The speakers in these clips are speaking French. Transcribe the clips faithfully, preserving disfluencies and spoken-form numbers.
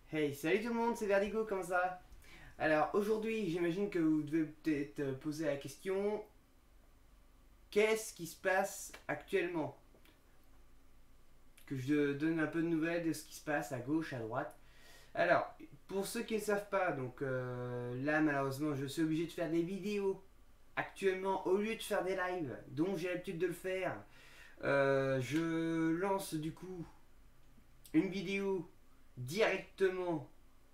Hey, salut tout le monde, c'est Verdigo, comment ça va? Alors aujourd'hui, j'imagine que vous devez peut-être poser la question, qu'est-ce qui se passe actuellement? Que je donne un peu de nouvelles de ce qui se passe à gauche, à droite. Alors, pour ceux qui ne savent pas, donc euh, là malheureusement je suis obligé de faire des vidéos actuellement au lieu de faire des lives, dont j'ai l'habitude de le faire. Euh, je lance du coup une vidéo directement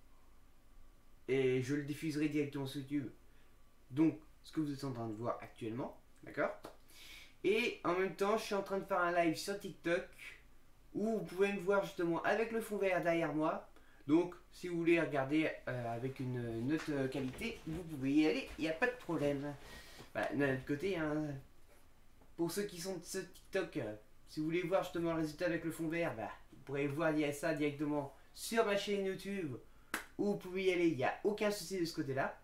et je le diffuserai directement sur YouTube. Donc, ce que vous êtes en train de voir actuellement, d'accord? Et en même temps, je suis en train de faire un live sur TikTok où vous pouvez me voir justement avec le fond vert derrière moi. Donc, si vous voulez regarder euh, avec une, une autre euh, qualité, vous pouvez y aller, il n'y a pas de problème. Bah, d'un autre côté, hein, pour ceux qui sont sur TikTok, euh, si vous voulez voir justement le résultat avec le fond vert, bah, vous pourrez voir ça directement sur ma chaîne YouTube où vous pouvez y aller, il n'y a aucun souci de ce côté-là.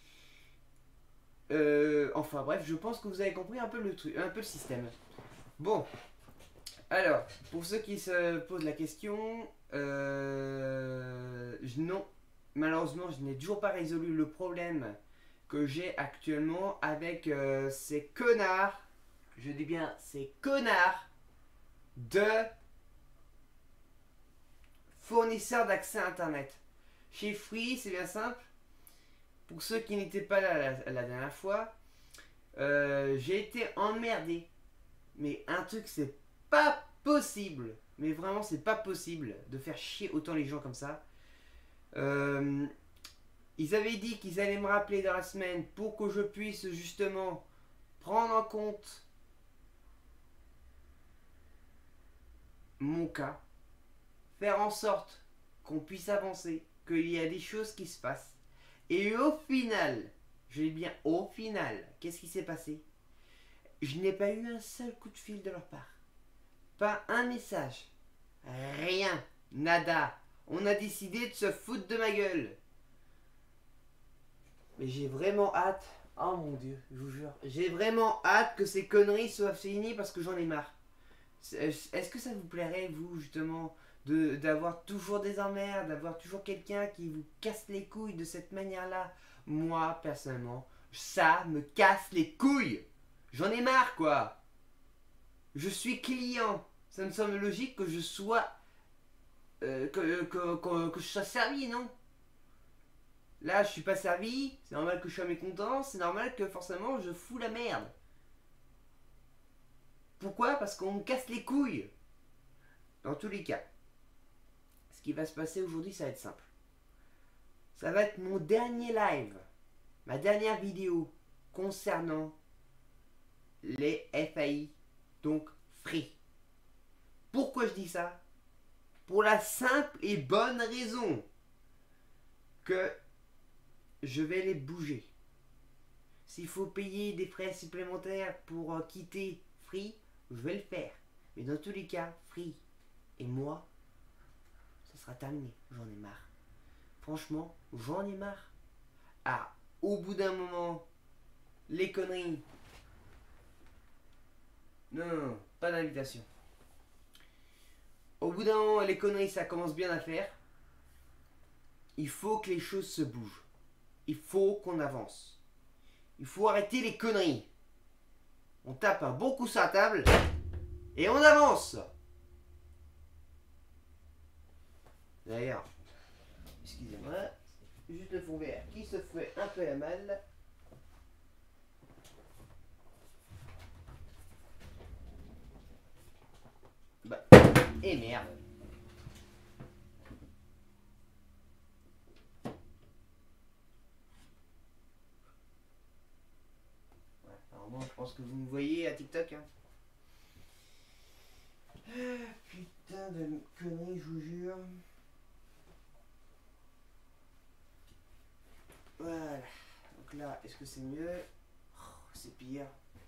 Euh, enfin bref, je pense que vous avez compris un peu le truc, un peu le système. Bon, alors, pour ceux qui se posent la question, euh, non, malheureusement, je n'ai toujours pas résolu le problème que j'ai actuellement avec euh, ces connards, je dis bien ces connards de fournisseurs d'accès Internet. Chez Free, c'est bien simple. Pour ceux qui n'étaient pas là la, la dernière fois, euh, j'ai été emmerdé. Mais un truc, c'est pas possible. Mais vraiment, c'est pas possible de faire chier autant les gens comme ça. Euh, ils avaient dit qu'ils allaient me rappeler dans la semaine pour que je puisse justement prendre en compte mon cas. Faire en sorte qu'on puisse avancer, qu'il y a des choses qui se passent. Et au final, je dis bien au final, qu'est-ce qui s'est passé? Je n'ai pas eu un seul coup de fil de leur part. Pas un message. Rien. Nada. On a décidé de se foutre de ma gueule. Mais j'ai vraiment hâte. Oh mon dieu, je vous jure. J'ai vraiment hâte que ces conneries soient finies parce que j'en ai marre. Est-ce que ça vous plairait, vous, justement, de d'avoir toujours des emmerdes, d'avoir toujours quelqu'un qui vous casse les couilles de cette manière-là? Moi, personnellement, ça me casse les couilles. J'en ai marre, quoi. Je suis client. Ça me semble logique que je sois... Euh, que, que, que, que je sois servi, non? Là, je suis pas servi. C'est normal que je sois mécontent. C'est normal que, forcément, je fous la merde. Pourquoi? Parce qu'on me casse les couilles. Dans tous les cas, ce qui va se passer aujourd'hui, ça va être simple. Ça va être mon dernier live, ma dernière vidéo concernant les F A I, donc Free. Pourquoi je dis ça? Pour la simple et bonne raison que je vais les bouger. S'il faut payer des frais supplémentaires pour quitter Free, je vais le faire. Mais dans tous les cas, Free et moi, ça sera terminé. J'en ai marre. Franchement, j'en ai marre. Ah, au bout d'un moment, les conneries. Non, non, non, pas d'invitation. Au bout d'un moment, les conneries, ça commence bien à faire. Il faut que les choses se bougent. Il faut qu'on avance. Il faut arrêter les conneries. On tape un bon coup sur la table et on avance. D'ailleurs, excusez-moi, juste le fond vert qui se fait un peu à mal. Bah, et merde. Ouais, apparemment, je pense que vous me voyez à TikTok. Hein. Ah, putain de conneries, je vous jure. Voilà. Donc là, est-ce que c'est mieux? Oh, c'est pire.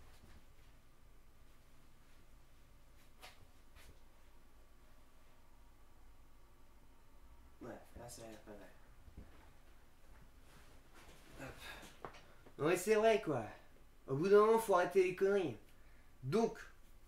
Ouais, là ça a l'air pas mal. Hop. Non mais c'est vrai quoi. Au bout d'un moment, faut arrêter les conneries. Donc,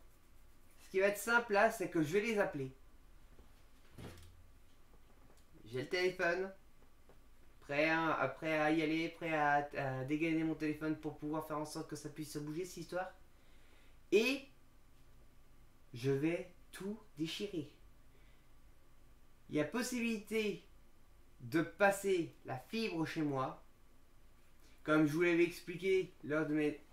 ce qui va être simple là, c'est que je vais les appeler. j'ai le téléphone, prêt à, prêt à y aller, prêt à, à dégainer mon téléphone pour pouvoir faire en sorte que ça puisse se bouger cette histoire. Et je vais tout déchirer. Il y a possibilité de passer la fibre chez moi, comme je vous l'avais expliqué lors de mes...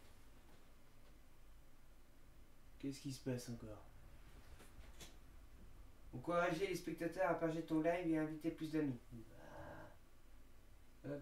Qu'est-ce qui se passe encore? Encourager les spectateurs à partager ton live et inviter plus d'amis. Bah... Hop.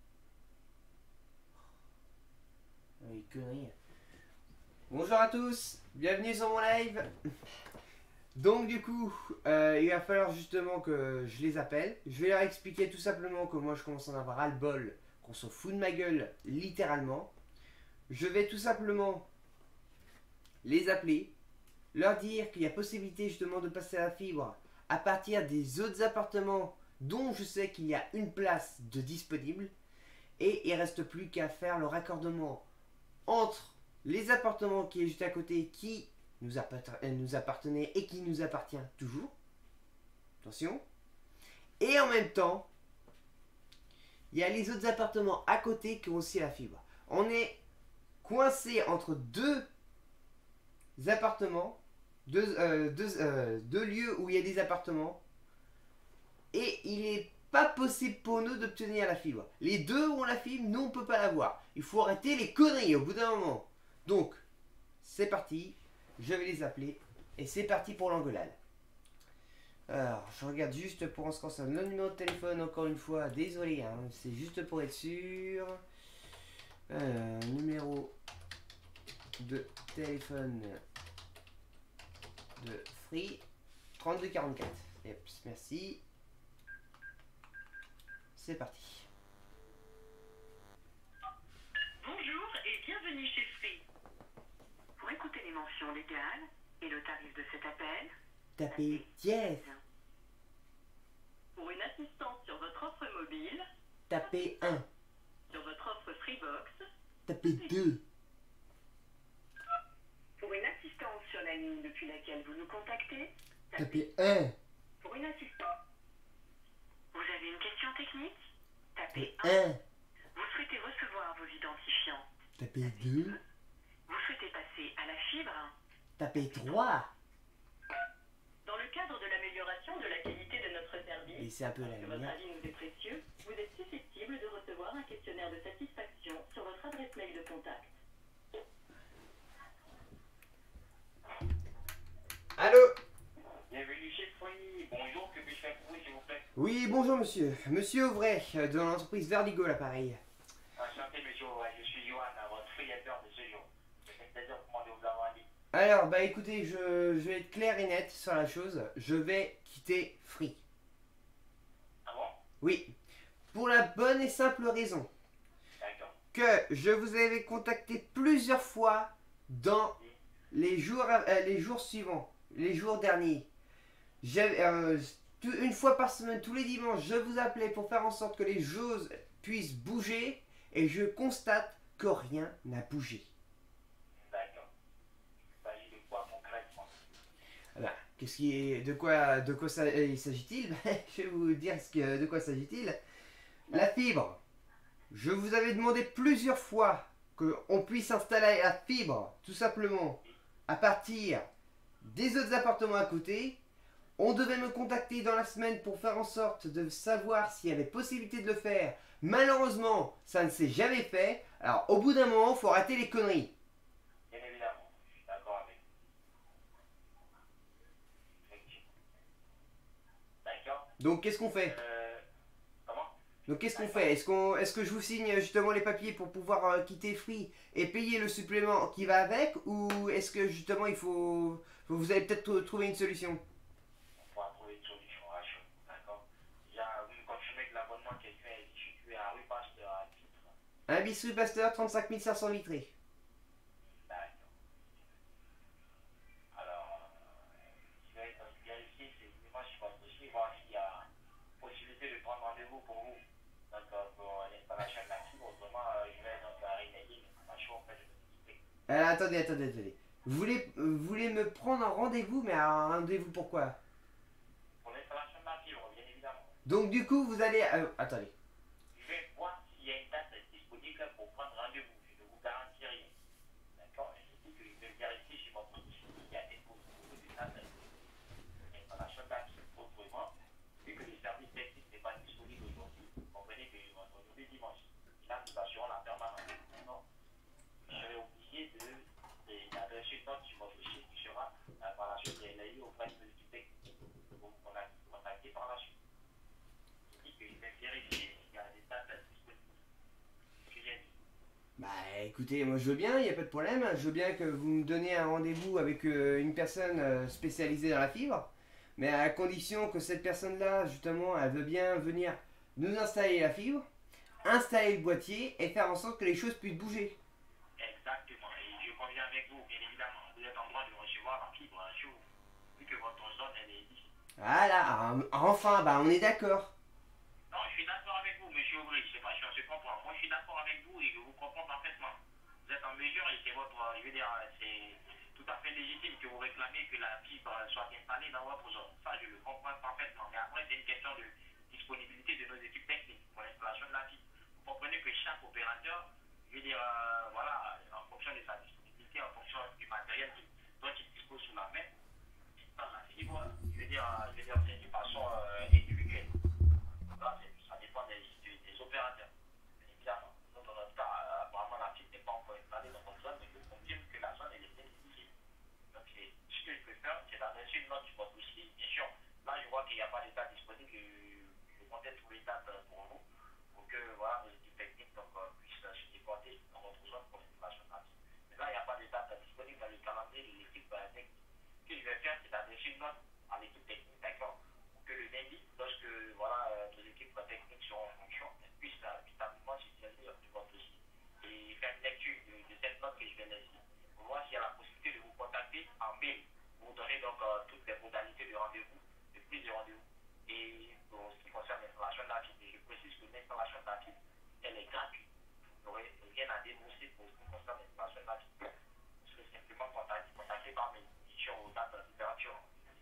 Oh, les conneries. Bonjour à tous, bienvenue sur mon live. Donc du coup, euh, il va falloir justement que je les appelle. Je vais leur expliquer tout simplement que moi je commence à en avoir ras-le-bol, qu'on s'en fout de ma gueule, littéralement. Je vais tout simplement les appeler, leur dire qu'il y a possibilité justement de passer à la fibre à partir des autres appartements dont je sais qu'il y a une place de disponible. Et il ne reste plus qu'à faire le raccordement entre les appartements qui est juste à côté, qui nous, nous appartenait et qui nous appartient toujours. Attention. Et en même temps, il y a les autres appartements à côté qui ont aussi la fibre. On est coincé entre deux appartements, deux, euh, deux, euh, deux lieux où il y a des appartements. Et il n'est pas possible pour nous d'obtenir la fibre. Les deux ont la fibre, nous on ne peut pas l'avoir. Il faut arrêter les conneries au bout d'un moment. Donc, c'est parti. Je vais les appeler. Et c'est parti pour l'engueulade. Alors, je regarde juste pour en ce qui concerne le numéro de téléphone, encore une fois. Désolé, hein, c'est juste pour être sûr. Euh, numéro de téléphone de Free. trente-deux quarante-quatre. Yep, merci. C'est parti. Bonjour et bienvenue chez Free. Pour écouter les mentions légales et le tarif de cet appel, tapez dièse. Pour une assistance sur votre offre mobile, tapez un. Sur votre offre Freebox, tapez deux. Pour une assistance sur la ligne depuis laquelle vous nous contactez, tapez un. Pour une assistance. Vous avez une question technique? Tapez un. Vous souhaitez recevoir vos identifiants? Tapez deux. Vous souhaitez passer à la fibre? Tapez trois. Dans le cadre de l'amélioration de la qualité de notre service, et c'est un peu la que votre lumière. avis nous est précieux, vous êtes susceptible de recevoir un questionnaire de satisfaction sur votre adresse mail de contact. Allô? Bienvenue chez Free. Bonjour, que puis-je faire pour vous, s'il vous plaît? Oui, bonjour monsieur. Monsieur Auvray, euh, de l'entreprise Verdigo, l'appareil. Enchanté, monsieur Auvray. Je suis Johan, votre friateur de ce jour. Je fais plaisir de comment vous avoir dit. Alors, bah écoutez, je, je vais être clair et net sur la chose. Je vais quitter Free. Ah bon? Oui. Pour la bonne et simple raison D'accord. que je vous avais contacté plusieurs fois dans les jours, euh, les jours suivants, les jours derniers. J'avais, euh, tout- une fois par semaine, tous les dimanches, je vous appelais pour faire en sorte que les choses puissent bouger et je constate que rien n'a bougé. D'accord. Il s'agit de quoi concrètement? Ah bah, qu'est-ce qui est, de quoi, de quoi ça, euh, s'agit-il? Je vais vous dire ce que, de quoi s'agit-il. La fibre. Je vous avais demandé plusieurs fois qu'on puisse installer la fibre, tout simplement, à partir des autres appartements à côté. On devait me contacter dans la semaine pour faire en sorte de savoir s'il y avait possibilité de le faire. Malheureusement, ça ne s'est jamais fait. Alors, au bout d'un moment, il faut arrêter les conneries. Bien évidemment, je suis d'accord avec vous. Effectivement. D'accord. Donc, qu'est-ce qu'on fait? Euh, comment? Donc, qu'est-ce qu'on fait? Est-ce qu'on, est-ce que je vous signe justement les papiers pour pouvoir euh, quitter Free et payer le supplément qui va avec? Ou est-ce que justement, il faut... Vous allez peut-être trouver une solution? On pourra trouver une solution à chaud. D'accord. Déjà, vous me confirmez que l'abonnement quelqu'un est situé à rue Pasteur à titre. Un bis rue Pasteur, trente-cinq mille cinq cents vitrés. D'accord. Alors, euh, je vais vérifier effectivement sur votre dossier, voir s'il y a possibilité de prendre rendez-vous pour vous. Donc, euh, pour l'installation de la fibre, autrement, euh, je vais donc arrêter l'information auprès de votre équipe. Alors, attendez, attendez, attendez. Vous voulez, vous voulez me prendre un rendez-vous, mais un rendez-vous pourquoi? Pour l'installation de la fibre, bien évidemment. Donc du coup, vous allez... euh, attendez. Je vais voir s'il y a une date disponible pour prendre rendez-vous. Je ne vous garantis rien. D'accord? Je dis que je vais vérifier chez votre site s'il y a des possibilités de date d'installation d'actifs. Autrement, vu que le service technique n'est pas disponible aujourd'hui, vous comprenez que aujourd'hui dimanche, là nous assurons la permanence. Non, je serai obligé de d'adresser une note sur votre site qui sera euh, par la suite relayée auprès de l'équipe technique. Vous me contactez par la suite. Je dis que je vais vérifier s'il y a des dates disponibles. C'est ce que j'ai dit. Bah écoutez, moi je veux bien, il n'y a pas de problème. Je veux bien que vous me donniez un rendez-vous avec euh, une personne euh, spécialisée dans la fibre. Mais à condition que cette personne-là, justement, elle veut bien venir nous installer la fibre, installer le boîtier et faire en sorte que les choses puissent bouger. Exactement. Et je conviens avec vous, bien évidemment. Vous êtes en droit de recevoir la fibre chez vous, vu que votre zone, elle est ici. Voilà, enfin, bah on est d'accord. Non, je suis d'accord avec vous, monsieur Aubry. Je sais pas si on se comprend. Moi, je suis d'accord avec vous et je vous comprends parfaitement. Vous êtes en mesure et c'est votre, je veux dire, c'est tout à fait légitime que vous réclamez que la fibre soit installée dans votre zone. Ça, je le comprends parfaitement. Mais après, c'est une question de disponibilité de nos équipes techniques pour l'installation de la fibre. Vous comprenez que chaque opérateur, je veux dire, euh, voilà, en fonction de sa disponibilité, en fonction du matériel qui- dont il dispose sous la main, dans la fibre, je veux dire, euh, je veux dire, c'est de façon euh, individuelle. Là, c'est- ça dépend des, des- des opérateurs. Bien évidemment. Nous, dans notre cas, euh, apparemment, la fibre n'est pas encore installée dans notre zone, mais je confirme que la zone, elle est bien difficile. Donc, c'est- ce que je peux faire, c'est d'adresser une note sur votre dossier. Bien sûr, là, je vois qu'il n'y a pas d'état disponible. Je, je comptais trouver une date euh, pour vous, pour que voilà, nos équipes techniques donc, euh, puissent euh, se déporter dans votre zone pour l'installation de la fibre. Mais là, il n'y a pas d'état disponible dans le calendrier de l'équipe euh, technique. Ce que je vais faire, c'est d'adresser une note à l'équipe technique, d'accord, pour que le lundi, lorsque voilà, euh, nos équipes techniques seront en fonction, elles puissent euh, évidemment se saisir de votre dossier et faire une lecture de, de cette note que je vais laisser. Pour voir s'il y a la possibilité de vous contacter en mail, pour vous donner donc euh, toutes les modalités de rendez-vous, de prise de rendez-vous. Et pour ce qui concerne l'installation de la fibre, je précise que l'installation de la fibre, elle est gratuite. Vous n'aurez rien à débourser pour ce qui concerne l'installation de la fibre. Vous serez simplement contacté, contacté par mail sur vos dates d'opération.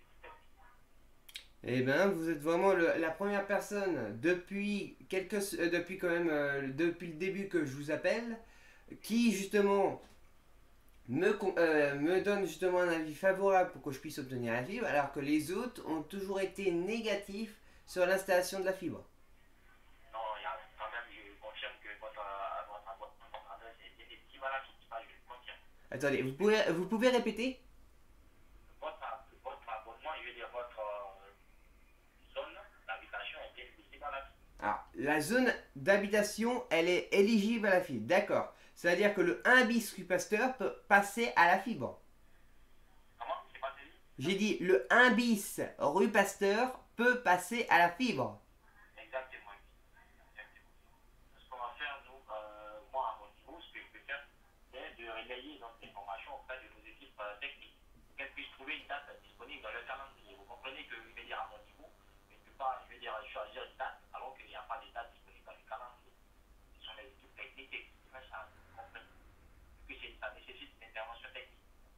Eh ben, vous êtes vraiment le- la première personne depuis quelques, euh, depuis quand même, euh, depuis le début que je vous appelle, qui justement me, con- euh, me donne justement un avis favorable pour que je puisse obtenir la fibre, alors que les autres ont toujours été négatifs sur l'installation de la fibre. Non, il y a quand même, je confirme que votre, euh, votre, votre, votre adresse est bien éligible à la fibre. Ça, je le confirme. Attendez, vous pouvez, vous pouvez répéter? Votre, votre abonnement, je veux dire votre euh, zone d'habitation est bien éligible à la fibre. Alors, la zone d'habitation, elle est éligible à la fibre, d'accord. C'est-à-dire que le un bis rue Pasteur peut passer à la fibre. Comment? C'est pas saisi? J'ai dit le un bis rue Pasteur peut passer à la fibre. Exactement. Exactement. Ce qu'on va faire, nous, euh, moi, à mon niveau, ce que je peux faire, c'est de relayer donc, l'information auprès de nos équipes euh, techniques pour qu'elles puissent trouver une date disponible dans le calendrier. Vous comprenez que, je vais dire, à mon niveau, je ne peux pas, je vais dire, choisir une date alors qu'il n'y a pas de date disponible dans le calendrier. Ce sont les équipes techniques qui expriment ça. Vous comprenez? Et puis, ça nécessite une intervention technique.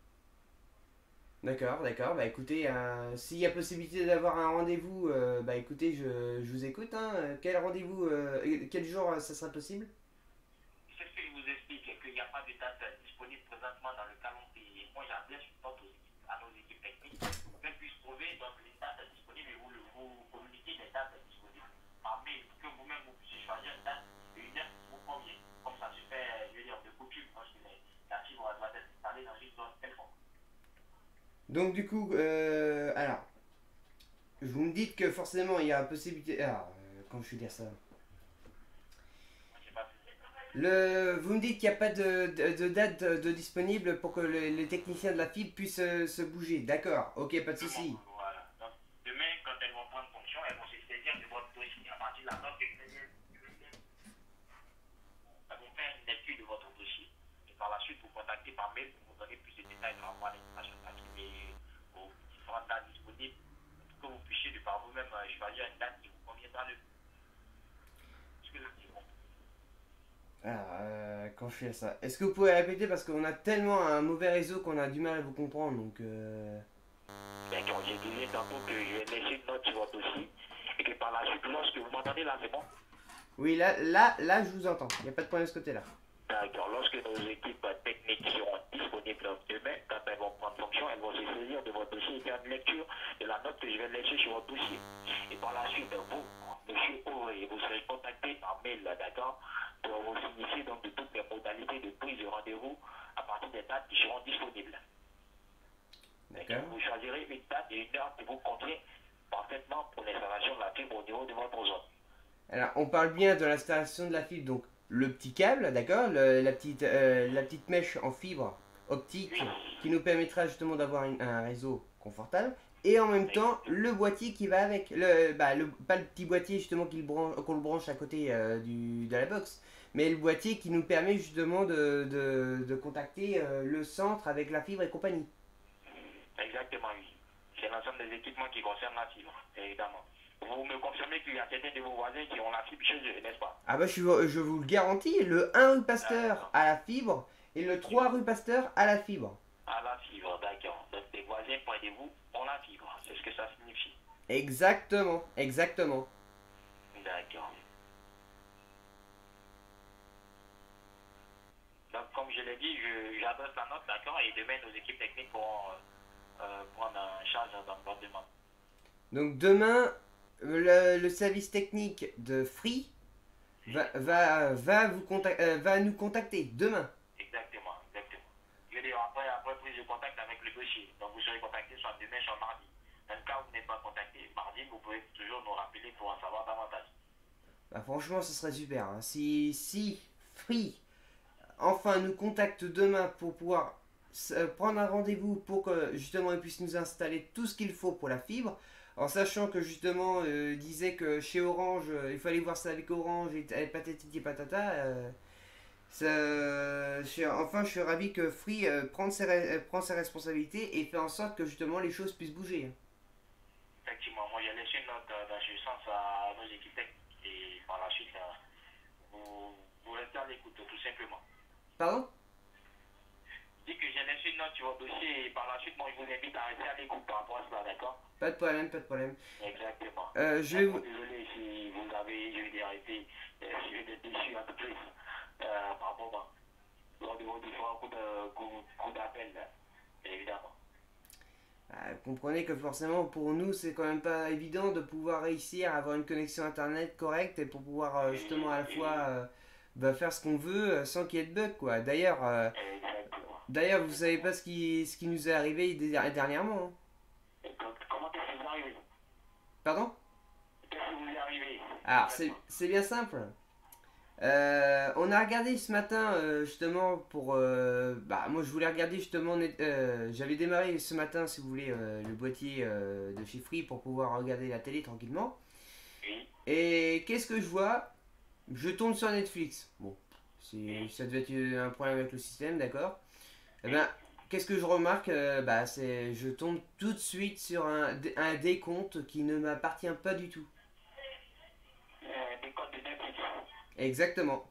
D'accord, d'accord. Bah écoutez, euh, s'il y a possibilité d'avoir un rendez-vous, euh, bah écoutez, je, je vous écoute. Hein. Quel rendez-vous, euh, quel jour euh, ça sera possible? C'est ce que je vous explique, qu'il n'y a pas de date disponible présentement dans le calendrier. Moi, j'adresse une note aux équipes- à nos équipes techniques pour qu'elles puissent trouver donc, les dates disponibles et vous, le- vous communiquer les dates disponibles par mail pour que vous-même vous puissiez choisir une date et une heure qui vous convient. Comme ça se fait, je veux dire, de coutume, lorsque les- la fibre doit être installée dans une zone quelconque. Donc du coup, euh, alors, vous me dites que forcément il y a possibilité. Alors, euh, comment je vais dire ça? Moi, je sais pas si c'est Le, vous me dites qu'il n'y a pas de, de, de date de, de disponible pour que le- les techniciens de la fibre puissent euh, se bouger. D'accord, ok, pas de souci. Voilà. Donc, demain, quand elles vont prendre fonction, elles vont se saisir de votre dossier à partir de la note que je vais elles vont faire une lecture de votre dossier et par la suite vous contacter par mail pour vous donner plus de détails par rapport à l'installation de la fibre et aux différentes dates disponibles pour que vous puissiez de par vous-même euh, choisir une date qui vous conviendra le plus. Est-ce que c'est bon? Alors, euh, quand je fais ça, est-ce que vous pouvez répéter parce qu'on a tellement un mauvais réseau qu'on a du mal à vous comprendre, donc. Euh... D'accord, j'ai dit tantôt que je vais laisser une note sur votre dossier et que par la suite, lorsque m'entendez là, c'est bon? Oui, là, là, là, je vous entends. Il n'y a pas de problème de ce côté-là. D'accord. Lorsque nos équipes techniques seront disponibles demain, quand elles vont prendre fonction, elles vont se saisir de votre dossier et faire une lecture de la note que je vais laisser sur votre dossier. Et par la suite, vous, monsieur Auré, vous serez contacté par mail, d'accord, pour vous signifier donc de toutes les modalités de prise de rendez-vous à partir des dates qui seront disponibles. D'accord. Vous choisirez une date et une heure qui vous convient parfaitement pour l'installation de la fibre au niveau de votre zone. Alors, on parle bien de l'installation de la fibre, donc le petit câble, d'accord, le- la petite, euh, la petite mèche en fibre optique qui nous permettra justement d'avoir une- un réseau confortable, et en même temps le boîtier qui va avec, le, bah, le, pas le petit boîtier justement qu'il bran- qu'on le branche à côté euh, du, de la box, mais le boîtier qui nous permet justement de, de, de contacter euh, le centre avec la fibre et compagnie. Exactement, oui. C'est l'ensemble des équipements qui concernent la fibre, évidemment. Vous me confirmez qu'il y a certains de vos voisins qui ont la fibre chez eux, n'est-ce pas? Ah bah je, suis- je vous le garantis, le un rue Pasteur à la fibre et le trois rue Pasteur à la fibre. À la fibre, d'accord. Donc les voisins près de vous ont la fibre, c'est ce que ça signifie. Exactement, exactement. D'accord. Donc comme je l'ai dit, je- j'adresse la note, d'accord, et demain nos équipes techniques pourront euh, euh, prendre en charge dans votre demande. Donc demain, le, le service technique de Free va, va, va, vous contac- euh, va nous contacter demain. Exactement, exactement. Je veux dire, après, après prise de contact avec le dossier, donc vous serez contacté soit demain, soit mardi. Dans le cas où vous n'êtes pas contacté, mardi, vous pouvez toujours nous rappeler pour en savoir davantage. Bah, franchement, ce serait super. Hein. Si, si Free enfin nous contacte demain pour pouvoir euh, prendre un rendez-vous pour que justement ils puissent nous installer tout ce qu'il faut pour la fibre, en sachant que justement euh, disait que chez Orange euh, il fallait voir ça avec Orange et, et patati et patata. Euh, ça, je suis- enfin, je suis ravi que Free euh, prenne ses, re- euh, prend ses responsabilités et fait en sorte que justement les choses puissent bouger. Effectivement, moi j'ai laissé une note euh, dans ce sens à nos équipes techniques et par la suite, euh, vous, vous restez à l'écoute, tout simplement. Pardon? Je dis que j'ai laissé une note sur votre dossier et par la suite, moi je vous invite à rester à l'écoute par rapport à cela, d'accord? Pas de problème, pas de problème. Exactement. Euh, je vais vous... Désolé si vous avez, je veux dire, été euh, suivi de déçus à toute chose euh, par rapport à lors de vos différents coups de- coups- coups d'appel, là, bien évidemment. Ah, comprenez que forcément pour nous c'est quand même pas évident de pouvoir réussir à avoir une connexion internet correcte et pour pouvoir euh, justement à la fois euh, bah, faire ce qu'on veut euh, sans qu'il y ait de bug quoi. D'ailleurs, euh, Exactement. d'ailleurs vous savez pas ce qui, ce qui nous est arrivé dé- dernièrement. Hein. Et quand- comment est-ce que vous arrivez? Pardon? Qu'est-ce que vous est arrivé? Alors c'est c'est bien simple. Euh, on a regardé ce matin euh, justement pour... euh, bah moi je voulais regarder justement... net- euh, J'avais démarré ce matin si vous voulez euh, le boîtier euh, de chez Free pour pouvoir regarder la télé tranquillement. Oui. Et qu'est-ce que je vois? Je tombe sur Netflix. Bon, c'est- ça devait être un problème avec le système, d'accord. Eh ben, qu'est-ce que je remarque? Euh, Bah, c'est, je tombe tout de suite sur un, dé- un décompte qui ne m'appartient pas du tout. Euh, des codes de Netflix. Exactement.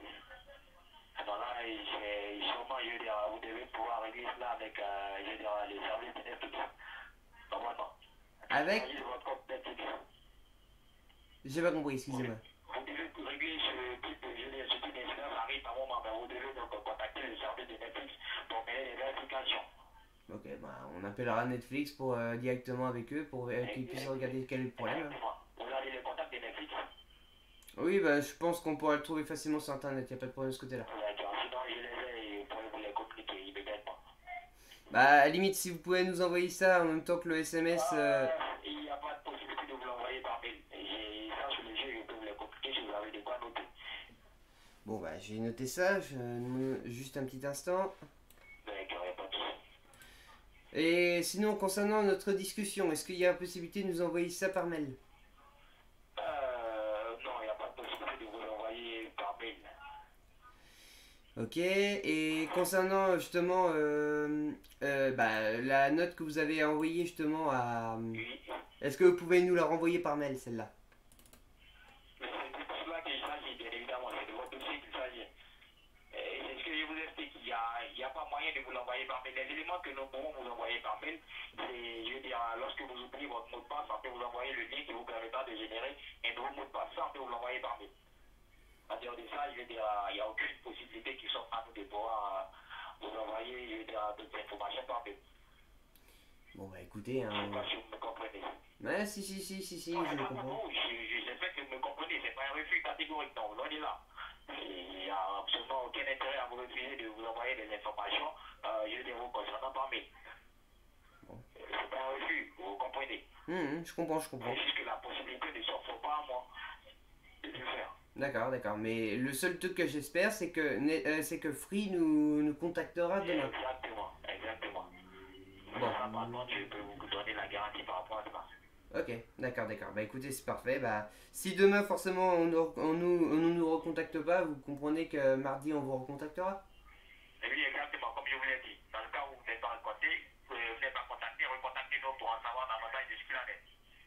Alors là, j'ai- sûrement, je veux dire, vous devez pouvoir régler cela avec, euh, je veux dire, les services de Netflix. Normalement. Avec? Voyez votre compte Netflix. J'ai pas compris, excusez-moi. Vous devez régler ce type de, je veux dire, ce type d'incident, ça arrive par moment, mais vous devez donc contacter le service de Netflix pour mener les vérifications. Ok, bah, on appellera Netflix pour euh, directement avec eux pour euh, qu'ils puissent regarder quel est le problème. Exactement. Vous avez les contacts de Netflix. Oui, bah, je pense qu'on pourra le trouver facilement sur internet, y a pas de problème de ce côté-là. D'accord. Sinon, je les ai et vous pouvez vous les communiquer immédiatement. Bah, à la limite, si vous pouvez nous envoyer ça en même temps que le S M S. euh, Il n'y a pas de possibilité de vous l'envoyer par mail. J'ai ça sur les yeux, je peux vous les communiquer si vous avez des quoi noter. Bon, bah, j'ai noté ça, je... juste un petit instant. D'accord, il n'y a pas de souci. Et sinon, concernant notre discussion, est-ce qu'il y a la possibilité de nous envoyer ça par mail? Euh, non, il n'y a pas de possibilité de vous l'envoyer par mail. Ok, et concernant justement euh, euh, bah, la note que vous avez envoyée justement à... Oui. Est-ce que vous pouvez nous la renvoyer par mail, celle-là? Mais c'est de cela qu'il s'agit, bien évidemment, c'est de votre dossier qu'il s'agit. Et c'est ce que je vous explique, il n'y a, il y a pas moyen de vous l'envoyer par mail. Les éléments que nous pouvons vous envoyer par mail, c'est, je veux dire, lorsque vous oubliez votre mot de passe, après vous envoyez le lien qui vous permettra de de générer un nouveau mot de passe. Ça, on peut vous l'envoyer par mail. En dehors de ça, je veux dire, il n'y a aucune possibilité qui soit à nous de pouvoir vous envoyer, je veux dire, d'autres informations par mail. Bon bah écoutez, Je ne sais hein... pas si vous me comprenez. Ouais, si, si, si, si, si, Non, je c'est le pas pour comprends. vous, j'espère que vous me comprenez, c'est pas un refus catégorique, non, loin de là. Il n'y a absolument aucun intérêt à vous refuser de vous envoyer des informations, euh, je veux dire, vous concernant par mail. Bon. C'est pas un refus, vous comprenez. Hum, je comprends, je comprends. C'est juste que la possibilité ne s'offre pas à moi de le faire. D'accord, d'accord. Mais le seul truc que j'espère, c'est que, euh, c'est que Free nous, nous contactera demain. Exactement, exactement. Bon. Ça, par contre, je peux vous donner la garantie par rapport à ça. Ok, d'accord, d'accord. Bah écoutez, c'est parfait. Bah, si demain, forcément, on, nous- on nous, on ne nous recontacte pas, vous comprenez que mardi, on vous recontactera? Et oui, exactement, comme je vous l'ai dit. Dans le cas où vous n'êtes pas recontacté, vous n'êtes pas contacté, recontactez-nous pour en savoir davantage de ce qu'il en est.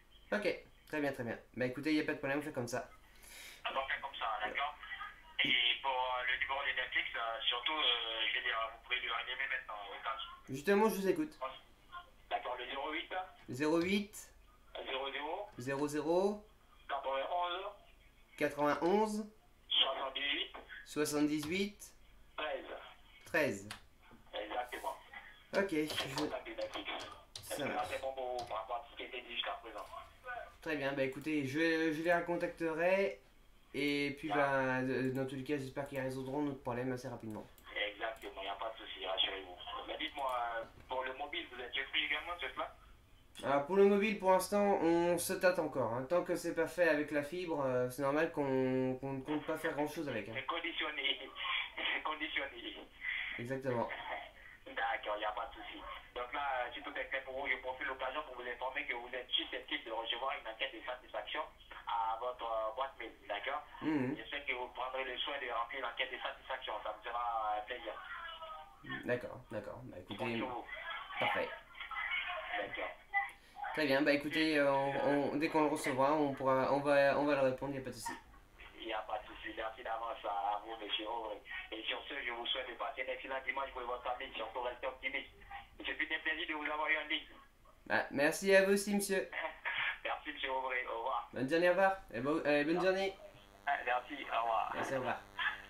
Ok, très bien, très bien. Bah écoutez, il n'y a pas de problème, on fait comme ça. Alors, on fait comme ça, d'accord. Et pour euh, le numéro de Netflix, euh, surtout, euh, je vais dire, vous pouvez lui animer maintenant, au cas où. Justement, je vous écoute. D'accord, le zéro huit zéro huit zéro zéro zéro zéro quatre-vingt-onze quatre-vingt-onze soixante-dix-huit soixante-dix-huit treize. treize. Exactement. Ok, C'est le je... contact de Netflix. Est-ce ça que là, marche. c'est bon pour vous par rapport à ce qui a été dit jusqu'à présent? Très bien, bah écoutez, je, je les recontacterai. Et puis, bah, de- dans tous les cas, j'espère qu'ils résoudront notre problème assez rapidement. Exactement, il n'y a pas de souci, rassurez-vous. Mais dites-moi, euh, pour le mobile, vous êtes pris également, c'est cela? Alors pour le mobile, pour l'instant, on se tâte encore. Hein. Tant que c'est pas fait avec la fibre, euh, c'est normal qu'on qu'on ne compte pas faire grand chose avec. Hein. C'est conditionné. C'est conditionné. Exactement. D'accord, il n'y a pas de souci. Donc là, euh, si tout est clair pour vous, je profite de l'occasion pour vous informer que vous êtes susceptible de recevoir une enquête de satisfaction à votre euh, boîte mail. D'accord? Mhm. J'espère que vous prendrez le soin de remplir l'enquête de satisfaction. Ça me fera un plaisir. D'accord, d'accord. Bah Je compte écoutez, sur vous. parfait. D'accord. Très bien, bah écoutez, euh, on- on- dès qu'on le recevra, on, pourra, on, va, on va le répondre, il n'y a pas de souci. Il n'y a pas de souci. Merci d'avance à vous, monsieur Aubry. Et sur ce, je vous souhaite de passer un excellent dimanche pour votre famille. Si on peut rester optimiste. C'est plus un plaisir de vous avoir eu en ligne. Ah, merci à vous aussi, monsieur. Merci, monsieur Aubry. Au revoir. Bonne journée, au revoir. Et bon- euh, bonne journée. Ah, merci, au revoir. Merci, au revoir.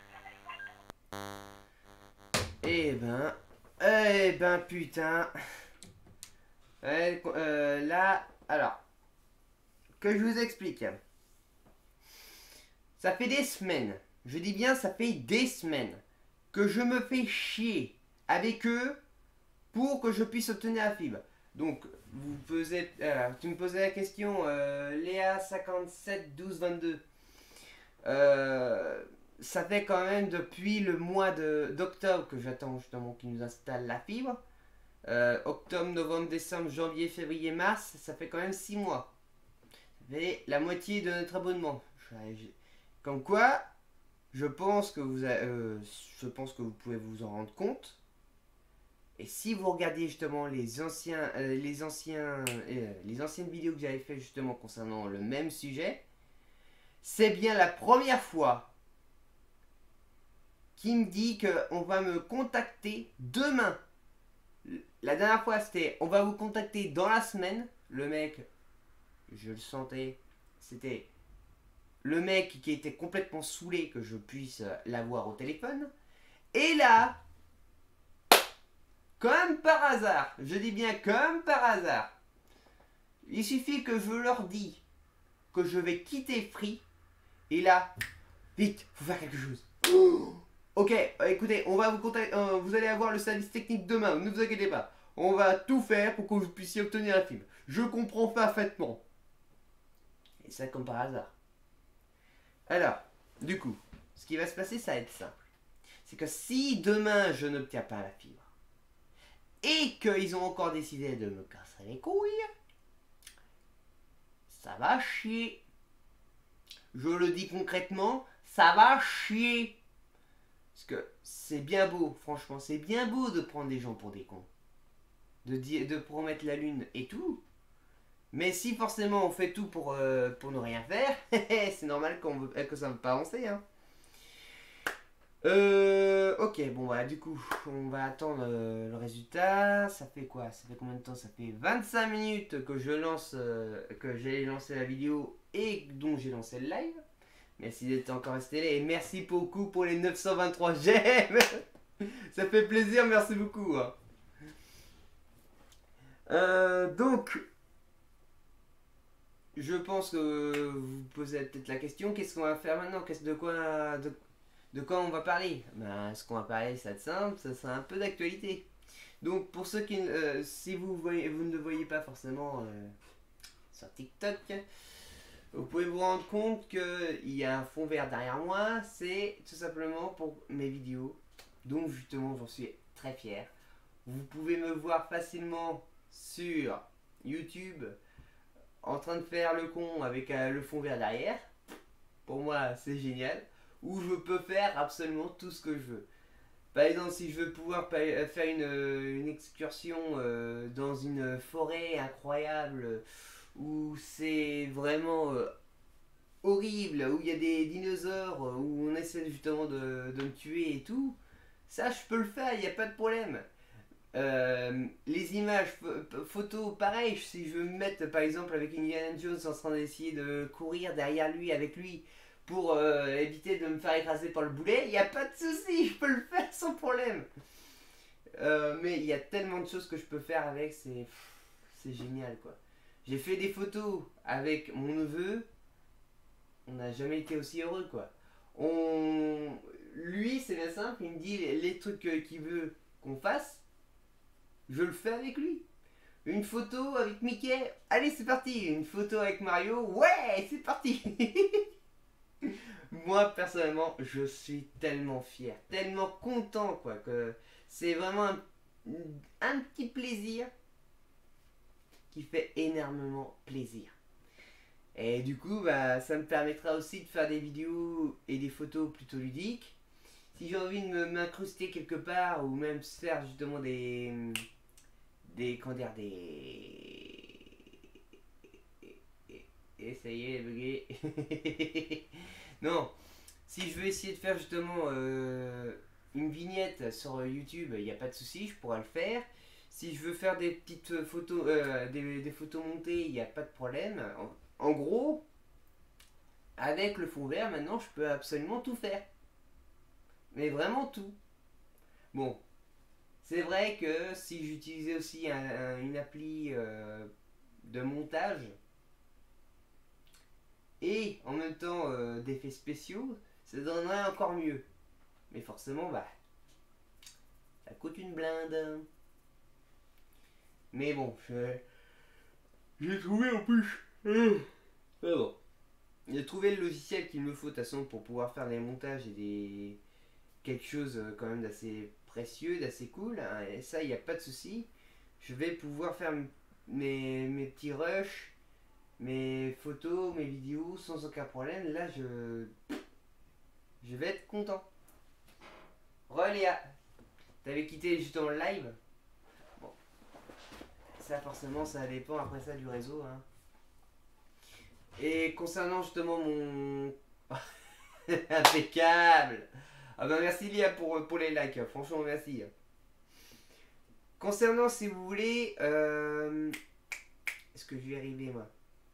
Eh ben, eh ben putain. Ouais, euh, là, alors, que je vous explique. Ça fait des semaines, je dis bien ça fait des semaines, que je me fais chier avec eux pour que je puisse obtenir la fibre. Donc, vous posez, euh, tu me posais la question, euh, Léa cinquante-sept douze vingt-deux. Euh, ça fait quand même depuis le mois de- d'octobre que j'attends justement qu'ils nous installent la fibre. Euh, octobre, novembre, décembre, janvier, février, mars, ça fait quand même six mois. Ça fait la moitié de notre abonnement. Je- je- Comme quoi, je pense que vous, a- euh, je pense que vous pouvez vous en rendre compte. Et si vous regardez justement les anciens, euh, les anciens, euh, les anciennes vidéos que j'avais fait justement concernant le même sujet, c'est bien la première fois qu'il me dit qu'on va me contacter demain. La dernière fois, c'était on va vous contacter dans la semaine. Le mec, je le sentais, c'était le mec qui était complètement saoulé que je puisse l'avoir au téléphone. Et là, comme par hasard, je dis bien comme par hasard, il suffit que je leur dise que je vais quitter Free. Et là, vite, faut faire quelque chose. Oh, ok, euh, écoutez, on va vous contacter, euh, vous allez avoir le service technique demain, ne vous inquiétez pas. On va tout faire pour que vous puissiez obtenir la fibre. Je comprends parfaitement. Et ça comme par hasard. Alors, du coup, ce qui va se passer, ça va être simple. C'est que si demain je n'obtiens pas la fibre, et qu'ils ont encore décidé de me casser les couilles, ça va chier. Je le dis concrètement, ça va chier. Parce que c'est bien beau, franchement, c'est bien beau de prendre des gens pour des cons. De, dire, de promettre la lune et tout. Mais si forcément on fait tout pour, euh, pour ne rien faire, c'est normal qu'on veut, que ça ne veut pas avancer. Hein. Euh, ok, bon bah du coup, on va attendre euh, le résultat. Ça fait quoi? Ça fait combien de temps? Ça fait vingt-cinq minutes que je lance, euh, que j'ai lancé la vidéo et dont j'ai lancé le live. Merci d'être encore resté là et merci beaucoup pour les neuf cent vingt-trois j'aime. Ça fait plaisir, merci beaucoup. Hein. Euh, donc, je pense que vous vous posez peut-être la question, qu'est-ce qu'on va faire maintenant? Qu'est-ce de quoi, de, de quoi on va parler? Ben, ce qu'on va parler, ça va être simple, ça sera un peu d'actualité. Donc, pour ceux qui, euh, si vous voyez, vous ne le voyez pas forcément euh, sur TikTok, vous pouvez vous rendre compte qu'il y a un fond vert derrière moi. C'est tout simplement pour mes vidéos, donc justement, j'en suis très fier. Vous pouvez me voir facilement sur YouTube en train de faire le con avec euh, le fond vert derrière. Pour moi, c'est génial. Où je peux faire absolument tout ce que je veux. Par exemple, si je veux pouvoir faire une, une excursion euh, dans une forêt incroyable où c'est vraiment euh, horrible, où il y a des dinosaures, où on essaie justement de, de me tuer et tout, ça je peux le faire, il n'y a pas de problème. Euh, les images, photos, pareil, si je veux me mettre par exemple avec Indiana Jones en train d'essayer de courir derrière lui, avec lui, pour euh, éviter de me faire écraser par le boulet, il n'y a pas de souci, je peux le faire sans problème. Euh, mais il y a tellement de choses que je peux faire avec, c'est c'est génial quoi. J'ai fait des photos avec mon neveu, on n'a jamais été aussi heureux quoi. On... Lui c'est bien simple, il me dit les, les trucs qu'il veut qu'on fasse, je le fais avec lui. Une photo avec Mickey, allez c'est parti. Une photo avec Mario, ouais c'est parti. Moi personnellement je suis tellement fier, tellement content quoi, que c'est vraiment un, un petit plaisir qui fait énormément plaisir. Et du coup bah, ça me permettra aussi de faire des vidéos et des photos plutôt ludiques. Si j'ai envie de m'incruster quelque part ou même faire justement des des comment dire des et ça y est bugué. Non, si je veux essayer de faire justement euh, une vignette sur YouTube, il n'y a pas de souci, je pourrais le faire. Si je veux faire des petites photos, euh, des, des photos montées, il n'y a pas de problème. En, en gros, avec le fond vert, maintenant, je peux absolument tout faire. Mais vraiment tout. Bon, c'est vrai que si j'utilisais aussi un, un, une appli euh, de montage, et en même temps euh, d'effets spéciaux, ça donnerait encore mieux. Mais forcément, bah, ça coûte une blinde. Mais bon, j'ai trouvé en plus. Mmh. Ah bon. J'ai trouvé le logiciel qu'il me faut de toute façon pour pouvoir faire des montages et des quelque chose quand même d'assez précieux, d'assez cool. Hein, et ça, il n'y a pas de souci. Je vais pouvoir faire mes, mes petits rushs, mes photos, mes vidéos sans aucun problème. Là, je, je vais être content. Re Léa, t'avais quitté justement le live. Bon, ça forcément, ça dépend après ça du réseau. Hein. Et concernant justement mon impeccable. Ah ben merci Léa pour, pour les likes. Franchement merci. Concernant si vous voulez, euh... est-ce que je vais arriver moi?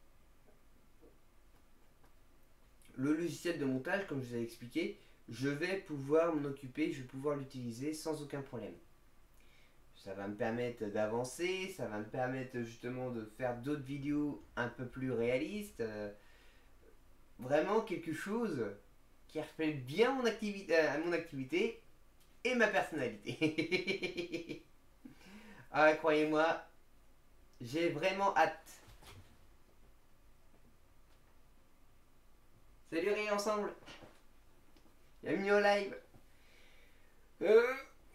Le logiciel de montage, comme je vous ai expliqué, je vais pouvoir m'en occuper, je vais pouvoir l'utiliser sans aucun problème. Ça va me permettre d'avancer, ça va me permettre justement de faire d'autres vidéos un peu plus réalistes. Euh, vraiment quelque chose qui reflète bien mon activité, euh, mon activité et ma personnalité. Ah, croyez-moi, j'ai vraiment hâte. Salut Ré ensemble. Bienvenue au live. Euh...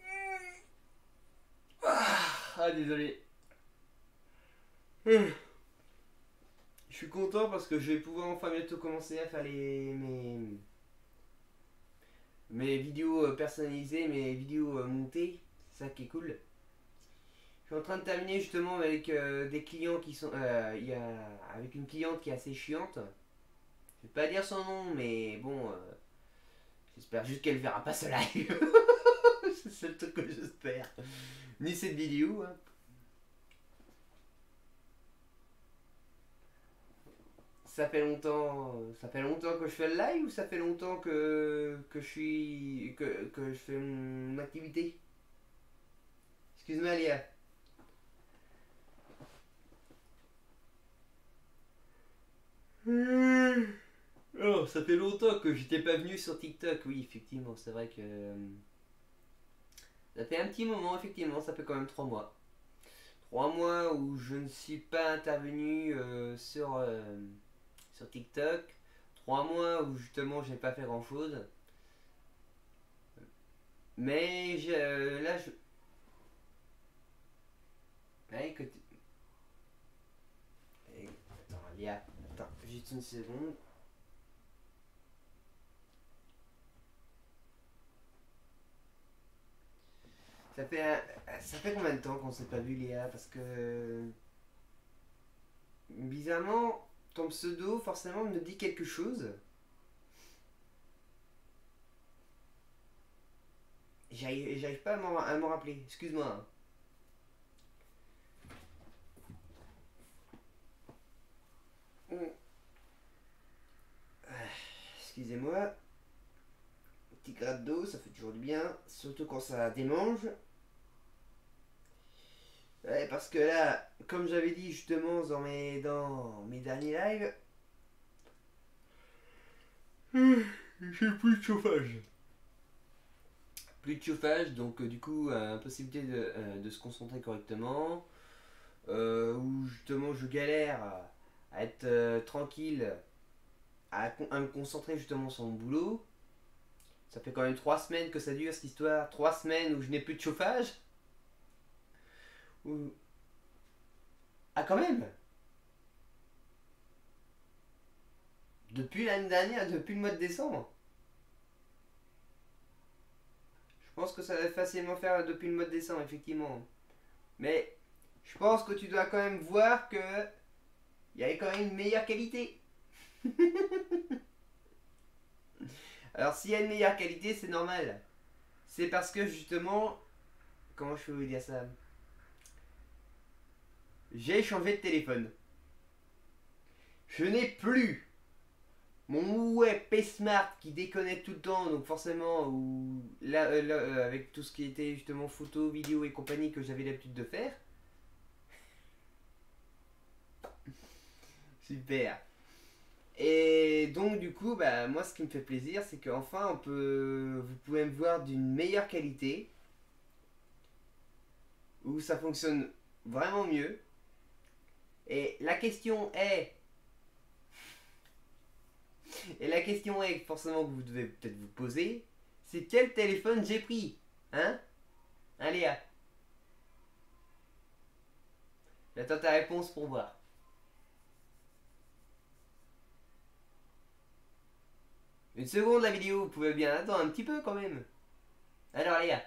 Ah désolé. Je suis content parce que je vais pouvoir enfin bientôt commencer à faire les mes, mes vidéos personnalisées, mes vidéos montées. C'est ça qui est cool. Je suis en train de terminer justement avec euh, des clients qui sont. Euh, y a, avec une cliente qui est assez chiante. Je vais pas dire son nom, mais bon. Euh, j'espère juste qu'elle verra pas ce live. C'est le truc que j'espère. Ni cette vidéo. Hein. Ça fait longtemps, ça fait longtemps que je fais le live ou ça fait longtemps que, que je suis, que, que je fais mon activité? Excuse-moi Léa. Oh, ça fait longtemps que j'étais pas venu sur TikTok, oui, effectivement, c'est vrai que... Ça fait un petit moment, effectivement, ça fait quand même trois mois. Trois mois où je ne suis pas intervenu euh, sur, euh, sur TikTok. Trois mois où justement j'ai pas fait grand chose. Mais je, euh, là je... Ouais, écoute... Eh, attends, Léa, attends, juste une seconde. Ça fait, un- ça fait combien de temps qu'on s'est pas vu Léa? Parce que... Bizarrement, ton pseudo forcément me dit quelque chose. J'arrive j'arrive pas à m'en à m'en rappeler, excuse-moi. Hum. Ah, excusez-moi. Petit gratte d'eau, ça fait toujours du bien, surtout quand ça démange. Ouais, parce que là, comme j'avais dit justement dans mes, dans mes derniers lives, j'ai plus de chauffage. Plus de chauffage, donc euh, du coup, euh, impossibilité de, euh, de se concentrer correctement. Euh, où justement je galère à, à être euh, tranquille, à, con- à me concentrer justement sur mon boulot. Ça fait quand même trois semaines que ça dure cette histoire. Trois semaines où je n'ai plus de chauffage. Où... Ah quand même. Depuis l'année dernière, depuis le mois de décembre. Je pense que ça va facilement faire depuis le mois de décembre, effectivement. Mais je pense que tu dois quand même voir que il y avait quand même une meilleure qualité. Alors s'il y a une meilleure qualité, c'est normal. C'est parce que justement, comment je peux vous dire ça? J'ai changé de téléphone. Je n'ai plus mon Huawei P Smart qui déconnecte tout le temps, donc forcément, ou là, euh, là, euh, avec tout ce qui était justement photo, vidéo et compagnie que j'avais l'habitude de faire. Super. Et donc du coup, bah, moi ce qui me fait plaisir, c'est qu'enfin on peut, vous pouvez me voir d'une meilleure qualité, où ça fonctionne vraiment mieux. Et la question est, et la question est forcément que vous devez peut-être vous poser, c'est quel téléphone j'ai pris, hein, hein Léa? J'attends ta réponse pour voir. Une seconde la vidéo, vous pouvez bien attendre un petit peu quand même. Alors Léa.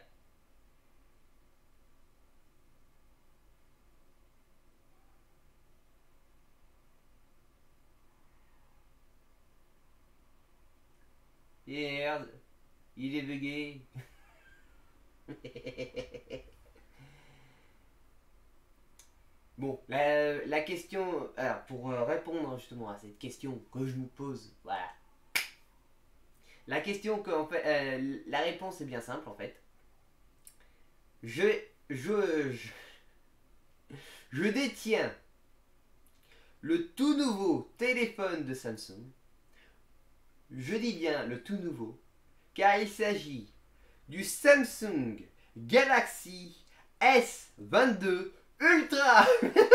Merde, il est bugué. Bon, la, la question, alors pour euh, répondre justement à cette question que je me pose, voilà. La question que, en fait, euh, la réponse est bien simple en fait. Je, je, je, je détiens le tout nouveau téléphone de Samsung. Je dis bien le tout nouveau, car il s'agit du Samsung Galaxy S vingt-deux Ultra.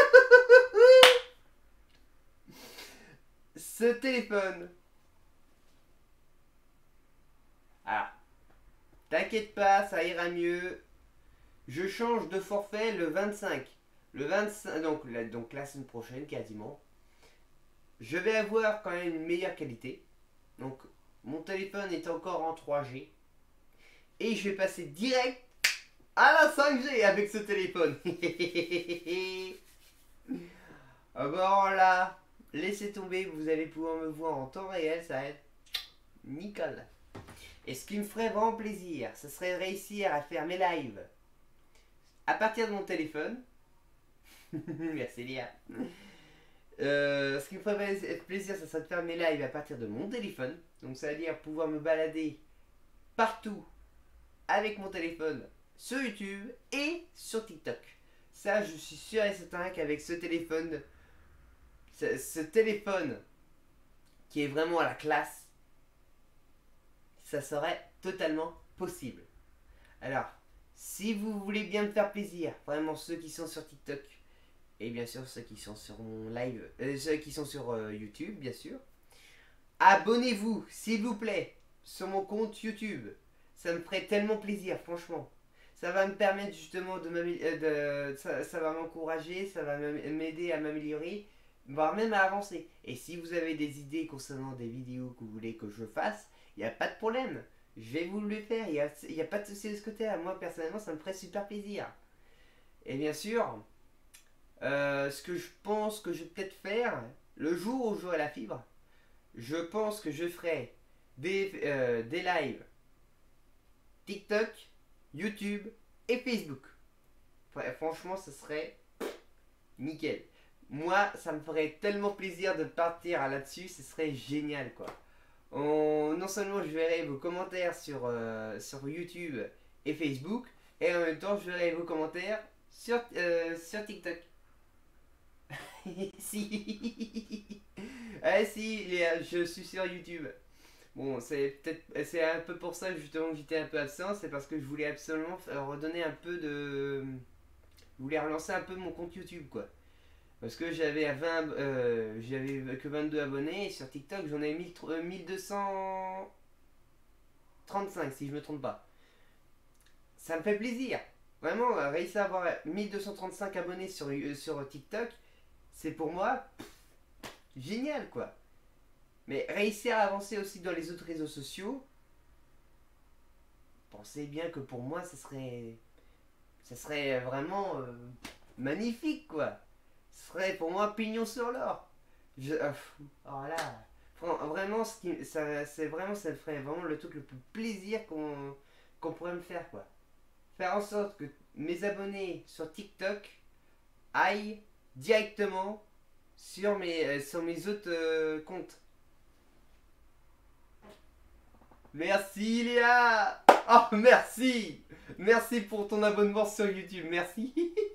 Ce téléphone. Alors, t'inquiète pas, ça ira mieux. Je change de forfait le vingt-cinq. Le vingt-cinq, donc la, donc la semaine prochaine quasiment. Je vais avoir quand même une meilleure qualité. Donc mon téléphone est encore en trois G. Et je vais passer direct à la cinq G avec ce téléphone. Ah bon là, laissez tomber, vous allez pouvoir me voir en temps réel, ça va être nickel. Et ce qui me ferait vraiment plaisir, ce serait de réussir à faire mes lives à partir de mon téléphone. Merci Léa. Euh, ce qui me ferait plaisir, ça serait de faire mes lives à partir de mon téléphone. Donc ça veut dire pouvoir me balader partout avec mon téléphone sur YouTube et sur TikTok. Ça, je suis sûr et certain qu'avec ce téléphone, ce, ce téléphone qui est vraiment à la classe, ça serait totalement possible. Alors, si vous voulez bien me faire plaisir, vraiment ceux qui sont sur TikTok, et bien sûr ceux qui sont sur mon live, euh, ceux qui sont sur euh, YouTube, bien sûr, abonnez-vous, s'il vous plaît, sur mon compte YouTube. Ça me ferait tellement plaisir, franchement. Ça va me permettre justement de m'améliorer, ça, ça va m'encourager, ça va m'aider à m'améliorer, voire même à avancer. Et si vous avez des idées concernant des vidéos que vous voulez que je fasse, il n'y a pas de problème. Je vais vous le faire, il n'y a, y a pas de souci de ce côté-là. Moi, personnellement, ça me ferait super plaisir. Et bien sûr, euh, ce que je pense que je vais peut-être faire, le jour où j'aurai la fibre, je pense que je ferai des, euh, des lives TikTok, YouTube et Facebook. Franchement, ce serait nickel. Moi, ça me ferait tellement plaisir de partir là-dessus, ce serait génial, quoi. On, non seulement je verrai vos commentaires sur, euh, sur YouTube et Facebook, et en même temps je verrai vos commentaires sur, euh, sur TikTok. Si. Ah si, Léa, je suis sur YouTube. Bon, c'est peut-être, c'est un peu pour ça justement que j'étais un peu absent, c'est parce que je voulais absolument redonner un peu de... Je voulais relancer un peu mon compte YouTube, quoi. Parce que j'avais vingt, euh, j'avais que vingt-deux abonnés et sur TikTok j'en ai mille deux cent trente-cinq si je me trompe pas. Ça me fait plaisir. Vraiment, réussir à avoir mille deux cent trente-cinq abonnés sur, sur TikTok, c'est pour moi pff, génial, quoi. Mais réussir à avancer aussi dans les autres réseaux sociaux, pensez bien que pour moi, ça serait, ça serait vraiment euh, magnifique, quoi. Ce serait pour moi pignon sur l'or. Je, euh, oh là, vraiment, ce qui, ça, c'est vraiment, ça ferait vraiment le truc le plus plaisir qu'on, qu'on pourrait me faire, quoi. Faire en sorte que mes abonnés sur TikTok aillent directement sur mes, euh, sur mes autres euh, comptes. Merci Léa. Oh merci. Merci pour ton abonnement sur YouTube. Merci.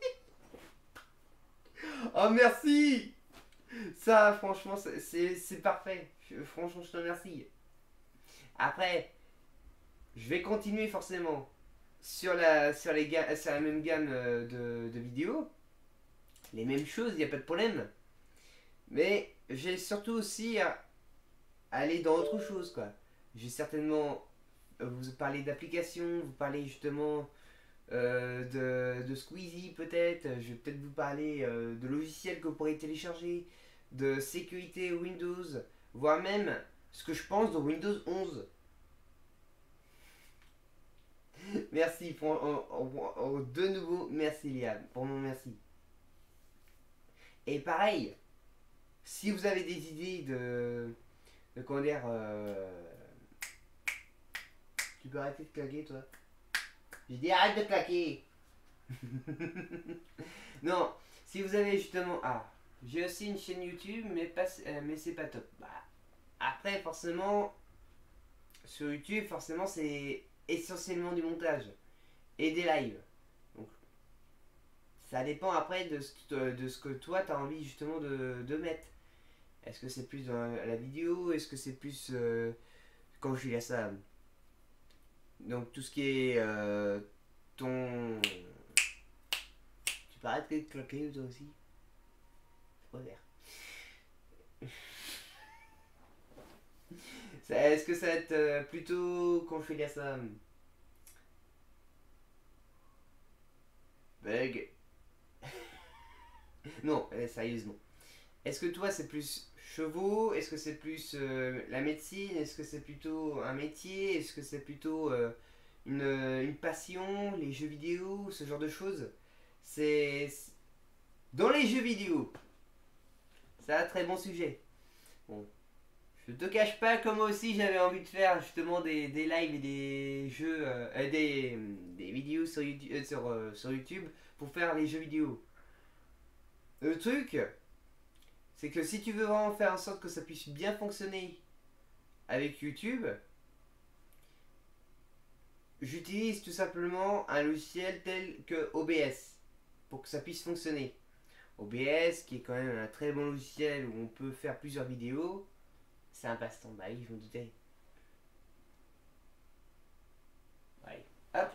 Oh merci. Ça franchement c'est parfait. Franchement je te remercie. Après, je vais continuer forcément sur la, sur les ga sur la même gamme de, de vidéos. Les mêmes choses, il n'y a pas de problème. Mais j'ai surtout aussi à aller dans autre chose, quoi. J'ai certainement vous parler d'applications, vous parler justement euh, de, de Squeezie peut-être. Je vais peut-être vous parler euh, de logiciels que vous pourrez télécharger, de sécurité Windows, voire même ce que je pense de Windows onze. Merci, pour, en, en, en, de nouveau, merci Liam, pour mon merci. Et pareil, si vous avez des idées de, de comment dire, euh, tu peux arrêter de claquer toi. J'ai dit arrête de claquer. Non, si vous avez justement, ah, j'ai aussi une chaîne YouTube, mais pas, euh, mais c'est pas top. Bah, après forcément, sur YouTube, forcément c'est essentiellement du montage et des lives. Donc, ça dépend après de ce, de ce que toi tu as envie justement de, de mettre. Est-ce que c'est plus dans la vidéo? Est-ce que c'est plus euh, quand je suis là ça? Donc tout ce qui est euh, ton... Tu peux arrêter de claquer toi aussi? C'est pas vert. Est-ce que ça va être euh, plutôt quand je fais là ça? Bug. Non, eh, sérieusement. Est-ce que toi c'est plus chevaux? Est-ce que c'est plus euh, la médecine? Est-ce que c'est plutôt un métier? Est-ce que c'est plutôt euh, une, une passion? Les jeux vidéo? Ce genre de choses? C'est... Dans les jeux vidéo, c'est un très bon sujet. Bon. Je te cache pas que moi aussi j'avais envie de faire justement des, des lives et des jeux, euh, des, des vidéos sur YouTube, euh, sur, euh, sur YouTube pour faire les jeux vidéo. Le truc, c'est que si tu veux vraiment faire en sorte que ça puisse bien fonctionner avec YouTube, j'utilise tout simplement un logiciel tel que O B S pour que ça puisse fonctionner. O B S qui est quand même un très bon logiciel où on peut faire plusieurs vidéos. C'est un passe-temps, bah oui, je me doutais. Ouais. Hop.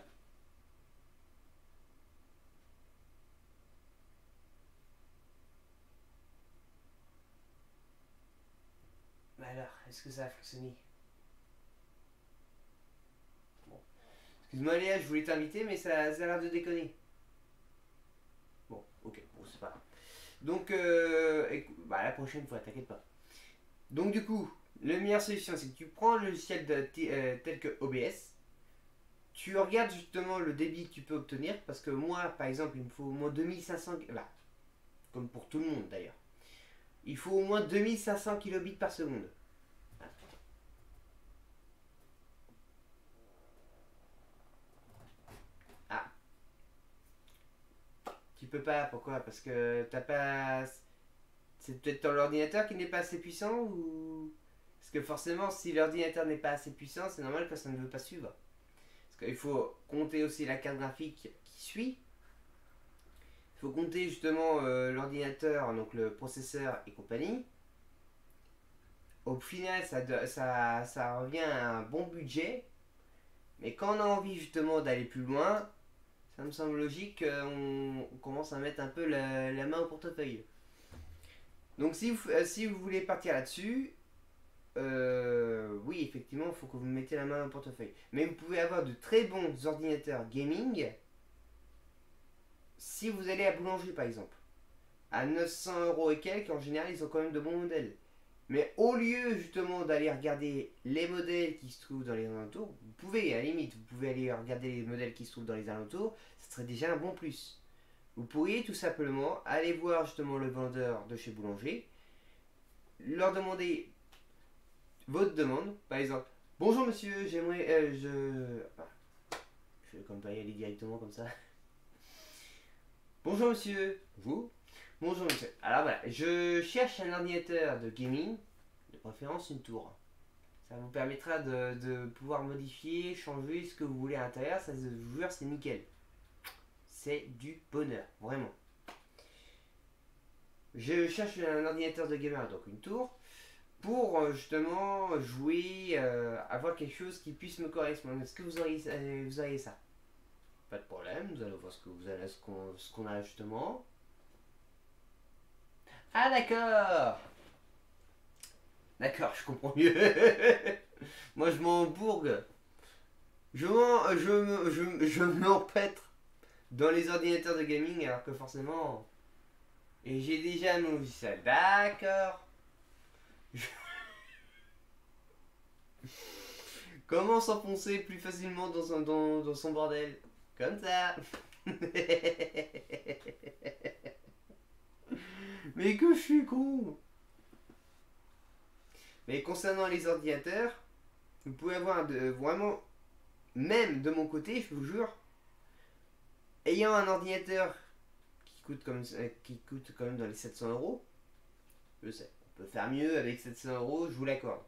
Mais alors, est-ce que ça a fonctionné? Bon. Excuse-moi Léa, je voulais t'inviter, mais ça, ça a l'air de déconner. Bon, ok, bon, c'est pas grave. Donc, euh, écoute, bah la prochaine fois, t'inquiète pas. Donc du coup, la meilleure solution, c'est que tu prends le logiciel de, euh, tel que O B S, tu regardes justement le débit que tu peux obtenir, parce que moi, par exemple, il me faut au moins deux mille cinq cents, bah, comme pour tout le monde d'ailleurs, il faut au moins deux mille cinq cents kilobits par seconde. Ah. Tu peux pas, pourquoi? Parce que t'as pas... C'est peut-être ton ordinateur qui n'est pas assez puissant ou... Parce que forcément, si l'ordinateur n'est pas assez puissant, c'est normal que ça ne veut pas suivre. Parce qu'il faut compter aussi la carte graphique qui suit. Il faut compter justement euh, l'ordinateur, donc le processeur et compagnie. Au final, ça, ça, ça revient à un bon budget. Mais quand on a envie justement d'aller plus loin, ça me semble logique qu'on on commence à mettre un peu la, la main au portefeuille. Donc si vous, euh, si vous voulez partir là-dessus, euh, oui effectivement il faut que vous mettez la main au portefeuille. Mais vous pouvez avoir de très bons ordinateurs gaming si vous allez à boulangerie par exemple. À neuf cents euros et quelques, en général ils ont quand même de bons modèles. Mais au lieu justement d'aller regarder les modèles qui se trouvent dans les alentours, vous pouvez à la limite, vous pouvez aller regarder les modèles qui se trouvent dans les alentours, ce serait déjà un bon plus. Vous pourriez tout simplement aller voir justement le vendeur de chez Boulanger, leur demander votre demande, par exemple, bonjour monsieur, j'aimerais, euh, je... Enfin, je vais comme pas y aller directement comme ça. Bonjour monsieur, vous Bonjour monsieur. Alors voilà, je cherche un ordinateur de gaming, de préférence une tour. Ça vous permettra de, de pouvoir modifier, changer ce que vous voulez à l'intérieur, ça je vous jure c'est nickel. C'est du bonheur, vraiment. Je cherche un ordinateur de gamer, donc une tour, pour justement jouer, euh, avoir quelque chose qui puisse me correspondre. Est-ce que vous auriez, euh, vous auriez ça? Pas de problème, nous allons voir ce que vous avez, ce qu'on ce qu'on a justement. Ah d'accord. D'accord, je comprends mieux. Moi je m'embourgue. Je m'en, je, je, je m'empêtre dans les ordinateurs de gaming alors que forcément... Et j'ai déjà un logiciel. D'accord. Je... Comment s'enfoncer plus facilement dans son, dans, dans son bordel? Comme ça. Mais que je suis con. Mais concernant les ordinateurs, vous pouvez avoir de, vraiment, même de mon côté, je vous jure, ayant un ordinateur qui coûte, comme, qui coûte quand même dans les sept cents euros, je sais, on peut faire mieux avec sept cents euros, je vous l'accorde.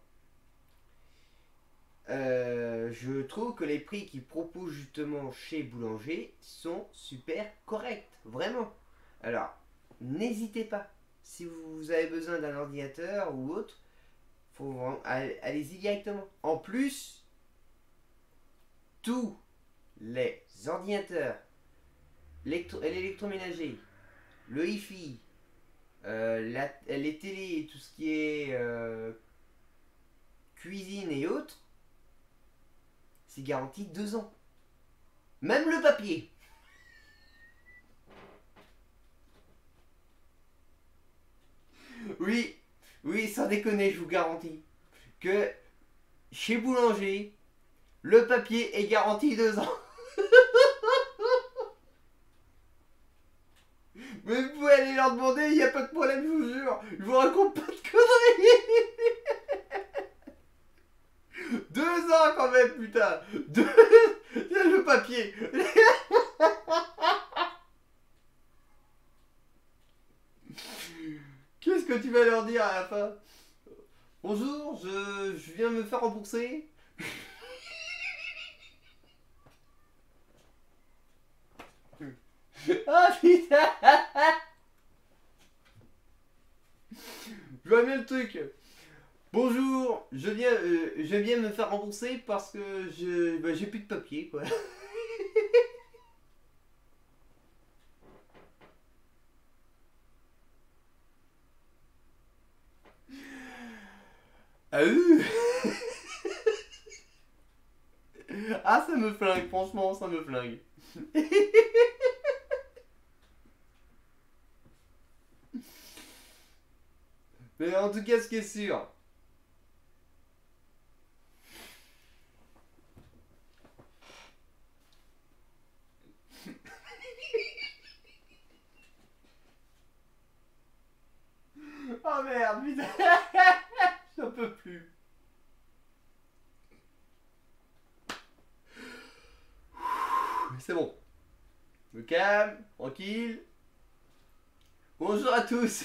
Euh, je trouve que les prix qu'ils proposent justement chez Boulanger sont super corrects, vraiment. Alors, n'hésitez pas, si vous avez besoin d'un ordinateur ou autre, faut allez-y directement. En plus, tous les ordinateurs, l'électroménager, le hi-fi, euh, la, les télés, tout ce qui est euh, cuisine et autres, c'est garanti deux ans. Même le papier. Oui, oui, sans déconner, je vous garantis que chez Boulanger, le papier est garanti deux ans. Mais vous pouvez aller leur demander, il n'y a pas de problème, je vous jure. Je vous raconte pas de conneries. Deux ans quand même, putain. Deux... Le papier. Qu'est-ce que tu tu vas leur dire à la fin? Bonjour, je, je viens me faire rembourser. Ah putain. Je vois bien le truc. Bonjour, je viens, euh, je viens me faire rembourser parce que je, bah, j'ai plus de papier, quoi. Ah oui. Ah, ça me flingue, franchement, ça me flingue. Mais en tout cas, ce qui est sûr. Oh merde, putain. J'en peux plus. C'est bon. Me calme, tranquille. Bonjour à tous.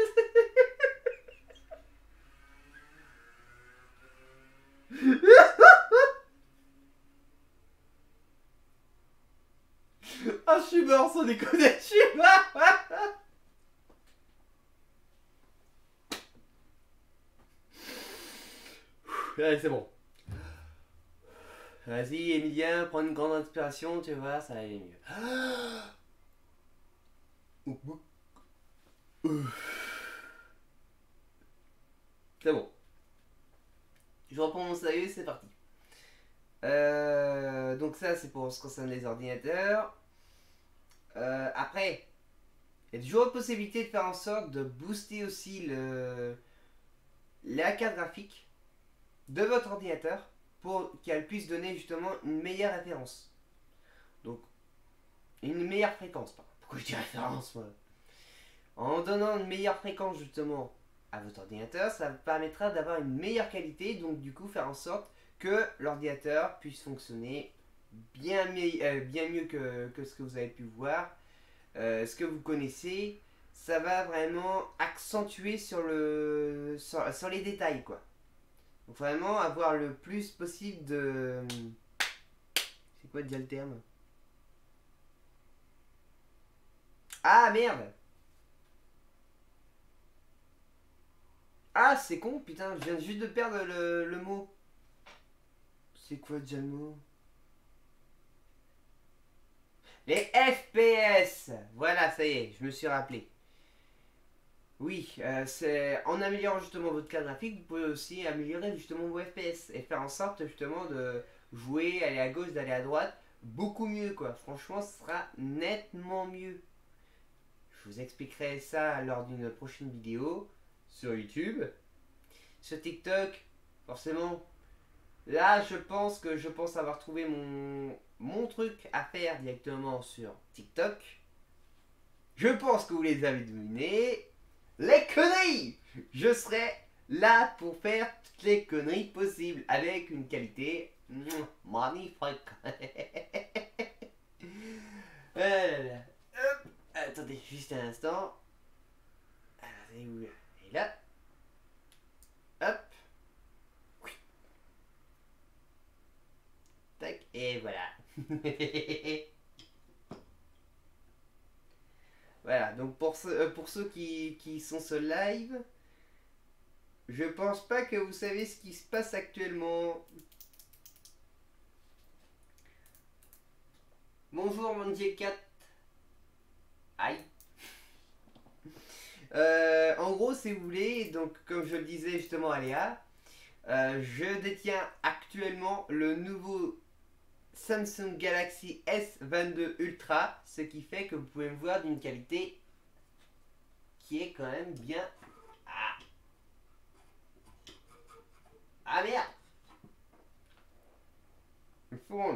Ah, je suis mort sans déconner, je suis mort. Allez, c'est bon. Vas-y, Emilien, prends une grande inspiration, tu vois, ça va aller mieux. C'est bon. Je reprends mon sérieux, c'est parti. Euh, donc ça, c'est pour ce qui concerne les ordinateurs. Euh, après, il y a toujours la possibilité de faire en sorte de booster aussi le, la carte graphique de votre ordinateur pour qu'elle puisse donner justement une meilleure référence. Donc, une meilleure fréquence. Pardon. Pourquoi je dis référence, moi? En donnant une meilleure fréquence justement à votre ordinateur, ça vous permettra d'avoir une meilleure qualité, donc du coup faire en sorte que l'ordinateur puisse fonctionner bien, euh, bien mieux que, que ce que vous avez pu voir, euh, ce que vous connaissez. Ça va vraiment accentuer sur, le, sur, sur les détails, quoi. Donc vraiment avoir le plus possible de... C'est quoi déjà le terme? Ah merde! Ah, c'est con, putain, je viens juste de perdre le, le mot. C'est quoi déjà le mot? Les F P S. Voilà, ça y est, je me suis rappelé. Oui, euh, c'est en améliorant justement votre carte graphique, vous pouvez aussi améliorer justement vos F P S et faire en sorte justement de jouer, aller à gauche, d'aller à droite, beaucoup mieux, quoi. Franchement, ce sera nettement mieux. Je vous expliquerai ça lors d'une prochaine vidéo sur YouTube. Sur TikTok, forcément, là je pense que je pense avoir trouvé mon, mon truc à faire directement sur TikTok. Je pense que vous les avez devinés. Les conneries! Je serai là pour faire toutes les conneries possibles avec une qualité magnifique. euh, hop, attendez juste un instant. Et là. Hop. Oui. Tac. Et voilà. Voilà. Donc pour ceux, pour ceux qui, qui sont sur live, je pense pas que vous savez ce qui se passe actuellement. Bonjour mon Dieu quatre. Aïe. Euh, en gros, si vous voulez, donc comme je le disais justement à Léa, euh, je détiens actuellement le nouveau Samsung Galaxy S vingt-deux Ultra, ce qui fait que vous pouvez me voir d'une qualité qui est quand même bien... Ah, ah merde. Il faut...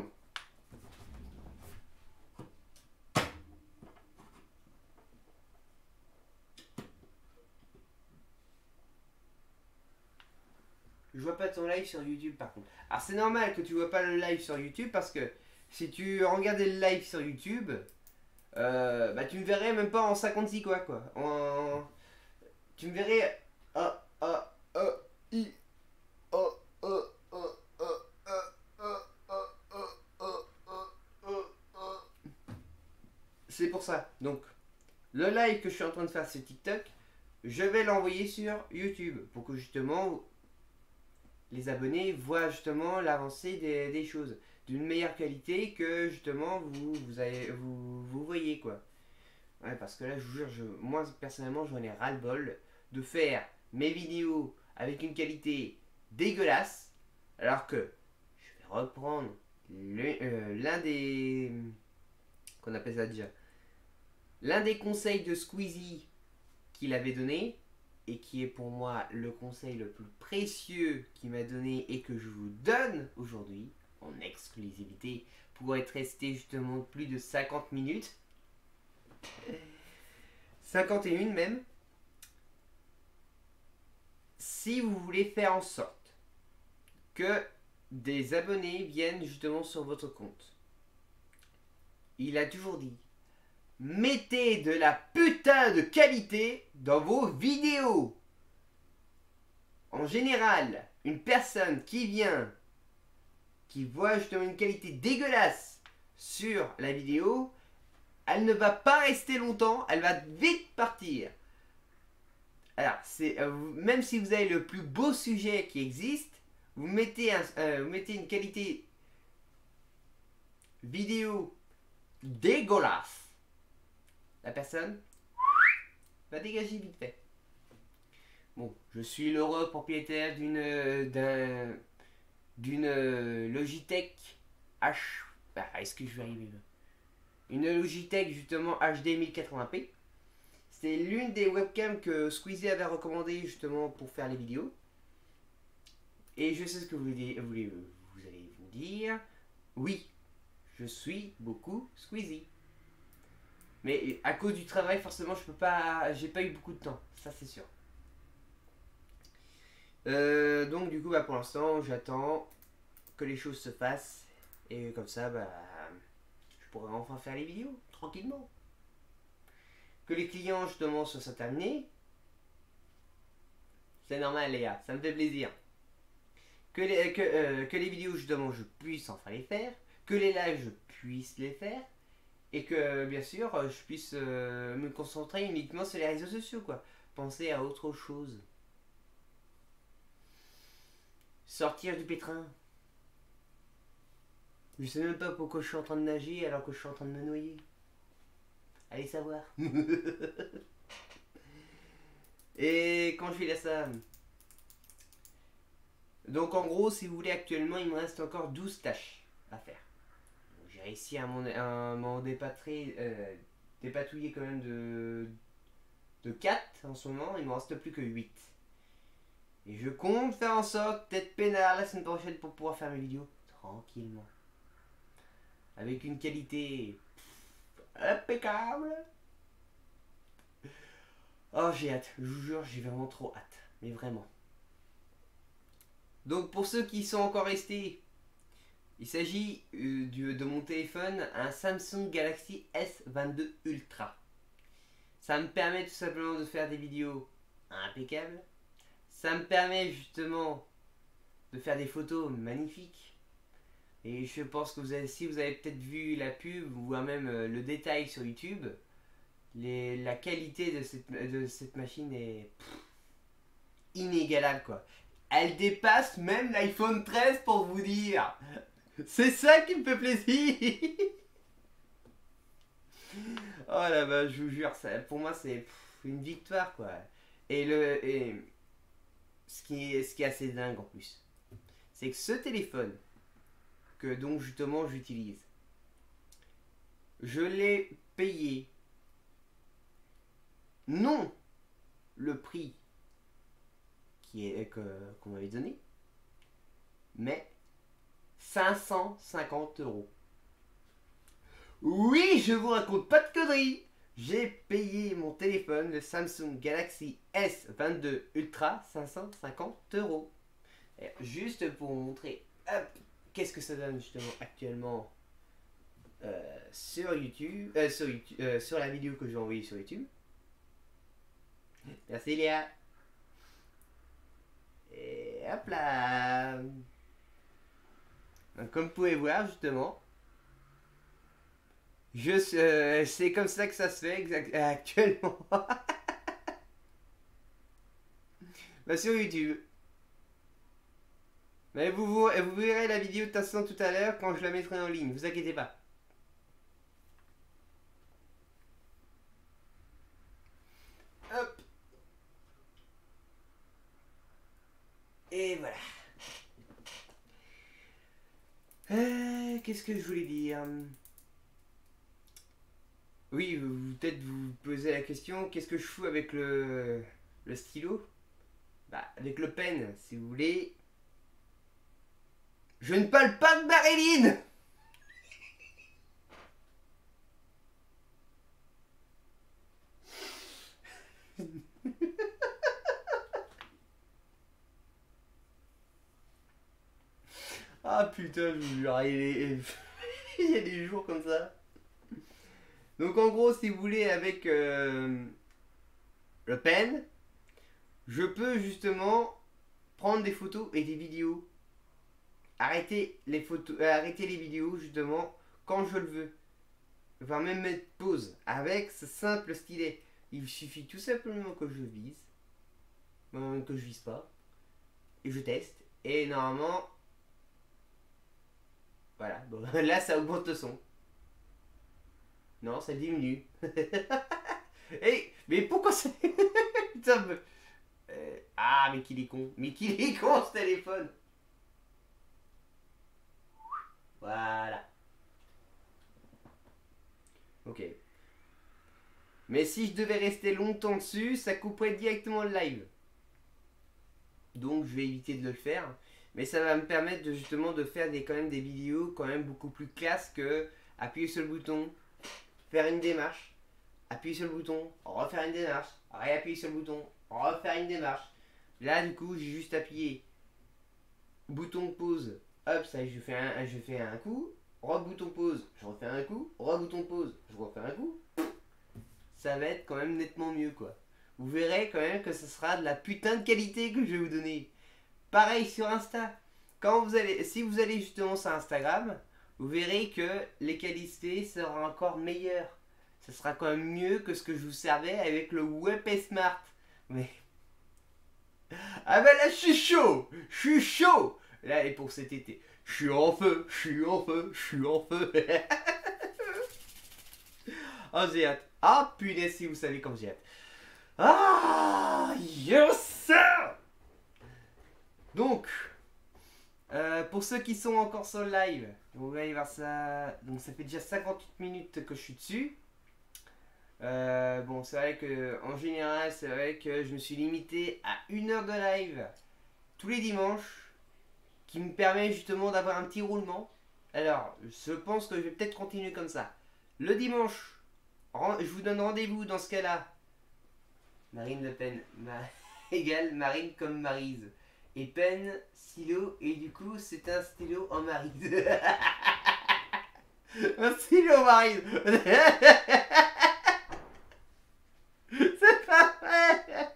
Je vois pas ton live sur YouTube par contre. Alors c'est normal que tu vois pas le live sur YouTube parce que si tu regardais le live sur YouTube, euh, bah tu me verrais même pas en cinquante-six quoi quoi. En... tu me verrais. Ah, ah, ah, i, oh, oh, oh, oh, oh, oh, oh, oh, oh, oh, oh. C'est pour ça. Donc, le live que je suis en train de faire sur TikTok, je vais l'envoyer sur YouTube pour que justement les abonnés voient justement l'avancée des, des choses d'une meilleure qualité que justement vous vous, avez, vous, vous voyez quoi. Ouais, parce que là, je vous jure, je, moi personnellement, j'en ai ras-le-bol de faire mes vidéos avec une qualité dégueulasse, alors que je vais reprendre le- euh, l'un des. Qu'on appelle ça déjà L'un des conseils de Squeezie qu'il avait donné, et qui est pour moi le conseil le plus précieux qu'il m'a donné et que je vous donne aujourd'hui, en exclusivité, pour être resté justement plus de cinquante minutes. cinquante et un même. Si vous voulez faire en sorte que des abonnés viennent justement sur votre compte, il a toujours dit, mettez de la putain de qualité dans vos vidéos. En général, une personne qui vient, qui voit justement une qualité dégueulasse sur la vidéo, elle ne va pas rester longtemps, elle va vite partir. Alors, c'est, euh, même si vous avez le plus beau sujet qui existe, vous mettez, un, euh, vous mettez une qualité vidéo dégueulasse, la personne va dégager vite fait. Bon, je suis l'heureux propriétaire d'une d'un, d'une Logitech H. Bah, est-ce que je vais arriver là? Une Logitech justement H D mille quatre-vingts p. C'est l'une des webcams que Squeezie avait recommandé justement pour faire les vidéos. Et je sais ce que vous, voulez, vous, voulez, vous allez vous dire. Oui, je suis beaucoup Squeezie. Mais à cause du travail, forcément, je peux pas. J'ai pas eu beaucoup de temps, ça c'est sûr. Euh, donc du coup, bah, pour l'instant, j'attends que les choses se fassent. Et comme ça, bah, je pourrai enfin faire les vidéos, tranquillement. Que les clients justement soient terminés, c'est normal les gars, ça me fait plaisir. Que les, que, euh, que les vidéos justement je puisse enfin les faire, que les lives je puisse les faire, et que bien sûr je puisse euh, me concentrer uniquement sur les réseaux sociaux quoi. Penser à autre chose. Sortir du pétrin. Je sais même pas pourquoi je suis en train de nager alors que je suis en train de me noyer. Allez savoir. Et quand je vais là ça. Donc en gros, si vous voulez, actuellement, il me reste encore douze tâches à faire. J'ai réussi à m'en dépatrer, euh, dépatouiller quand même de, de quatre en ce moment. Il ne me reste plus que huit. Et je compte faire en sorte d'être peinard la semaine prochaine pour pouvoir faire mes vidéos tranquillement. Avec une qualité impeccable. Oh, j'ai hâte. Je vous jure, j'ai vraiment trop hâte. Mais vraiment. Donc pour ceux qui sont encore restés, il s'agit euh, de mon téléphone, un Samsung Galaxy S vingt-deux Ultra. Ça me permet tout simplement de faire des vidéos impeccables. Ça me permet justement de faire des photos magnifiques. Et je pense que vous avez, si vous avez peut-être vu la pub ou même euh, le détail sur YouTube, les, la qualité de cette, de cette machine est pff, inégalable quoi. Elle dépasse même l'iPhone treize pour vous dire. C'est ça qui me fait plaisir. Oh là bas, je vous jure, ça, pour moi c'est une victoire quoi. Et le et ce qui est ce qui est assez dingue en plus, c'est que ce téléphone que donc justement j'utilise, je l'ai payé non le prix qui est que qu'on m'avait donné, mais cinq cent cinquante euros. Oui, je vous raconte pas de conneries. J'ai payé mon téléphone, le Samsung Galaxy S vingt-deux Ultra, cinq cent cinquante euros. Et juste pour vous montrer, qu'est-ce que ça donne justement actuellement euh, sur YouTube, euh, sur, YouTube euh, sur la vidéo que j'ai envoyée sur YouTube. Merci Léa. Et hop là. Donc, comme vous pouvez voir justement, je euh, c'est comme ça que ça se fait exact, actuellement. Bah, sur YouTube. Mais vous, vous, vous verrez la vidéo de toute façon tout à l'heure quand je la mettrai en ligne, vous inquiétez pas. Hop. Et voilà. Euh, Qu'est-ce que je voulais dire? Oui, vous, vous- peut-être vous posez la question, qu'est-ce que je fous avec le, le stylo? Bah, avec le pen, si vous voulez. Je ne parle pas de Marilyn! Ah putain, je vous jure, il est- il y a des jours comme ça. Donc en gros, si vous voulez, avec euh, le pen, je peux justement prendre des photos et des vidéos. Arrêter les photos, euh, arrêter les vidéos justement quand je le veux. Enfin même mettre pause avec ce simple stylet. Il suffit tout simplement que je vise, euh, que je vise pas, et je teste. Et normalement, voilà. Bon, là ça augmente le son. Non, ça diminue. Hey, mais pourquoi ça... Putain, me- euh, ah, mais qu'il est con. Mais qu'il est con ce téléphone. Voilà. Ok. Mais si je devais rester longtemps dessus, ça couperait directement le live. Donc je vais éviter de le faire. Mais ça va me permettre de, justement de faire des, quand même des vidéos quand même beaucoup plus classe que appuyer sur le bouton, faire une démarche, appuyer sur le bouton, refaire une démarche, réappuyer sur le bouton, refaire une démarche. Là du coup j'ai juste appuyé bouton pause, hop ça je fais un, je fais un coup, re-bouton pause, je refais un coup, re-bouton pause, je refais un coup. Ça va être quand même nettement mieux quoi. Vous verrez quand même que ce sera de la putain de qualité que je vais vous donner. Pareil sur Insta. Quand vous allez, si vous allez justement sur Instagram, vous verrez que les qualités seront encore meilleures. Ce sera quand même mieux que ce que je vous servais avec le Web Smart. Mais ah ben là je suis chaud, je suis chaud. Là et pour cet été, je suis en feu, je suis en feu, je suis en feu. Oh j'ai hâte. Ah punaise si vous savez comme j'ai hâte. Ah yes. Donc euh, pour ceux qui sont encore sur le live, vous allez voir ça. Donc ça fait déjà cinquante-huit minutes que je suis dessus. Euh, bon c'est vrai que en général c'est vrai que je me suis limité à une heure de live tous les dimanches, qui me permet justement d'avoir un petit roulement. Alors je pense que je vais peut-être continuer comme ça. Le dimanche, je vous donne rendez-vous dans ce cas-là. Marine Le Pen ma... égale Marine comme Maryse. Et pen, stylo, et du coup c'est un stylo en Maryse. Un stylo en Maryse. C'est pas vrai.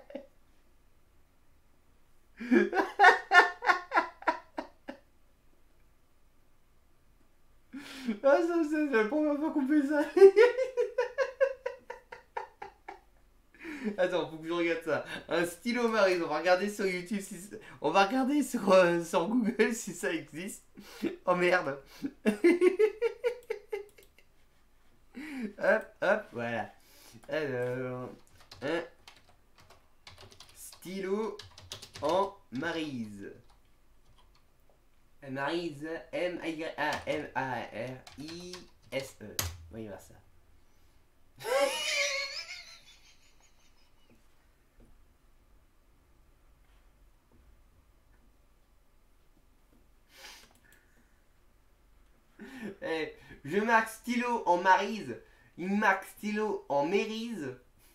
Ah ça c'est la première fois qu'on fait ça. Attends, faut que je regarde ça. Un stylo Maryse, on va regarder sur YouTube si ça- on va regarder sur, euh, sur Google si ça existe. Oh merde. Hop, hop, voilà. Alors, un stylo en Maryse. Maryse, M A M A R I S E. Voyons voir ça. Eh, je marque stylo en Maryse, il marque stylo en Mérise.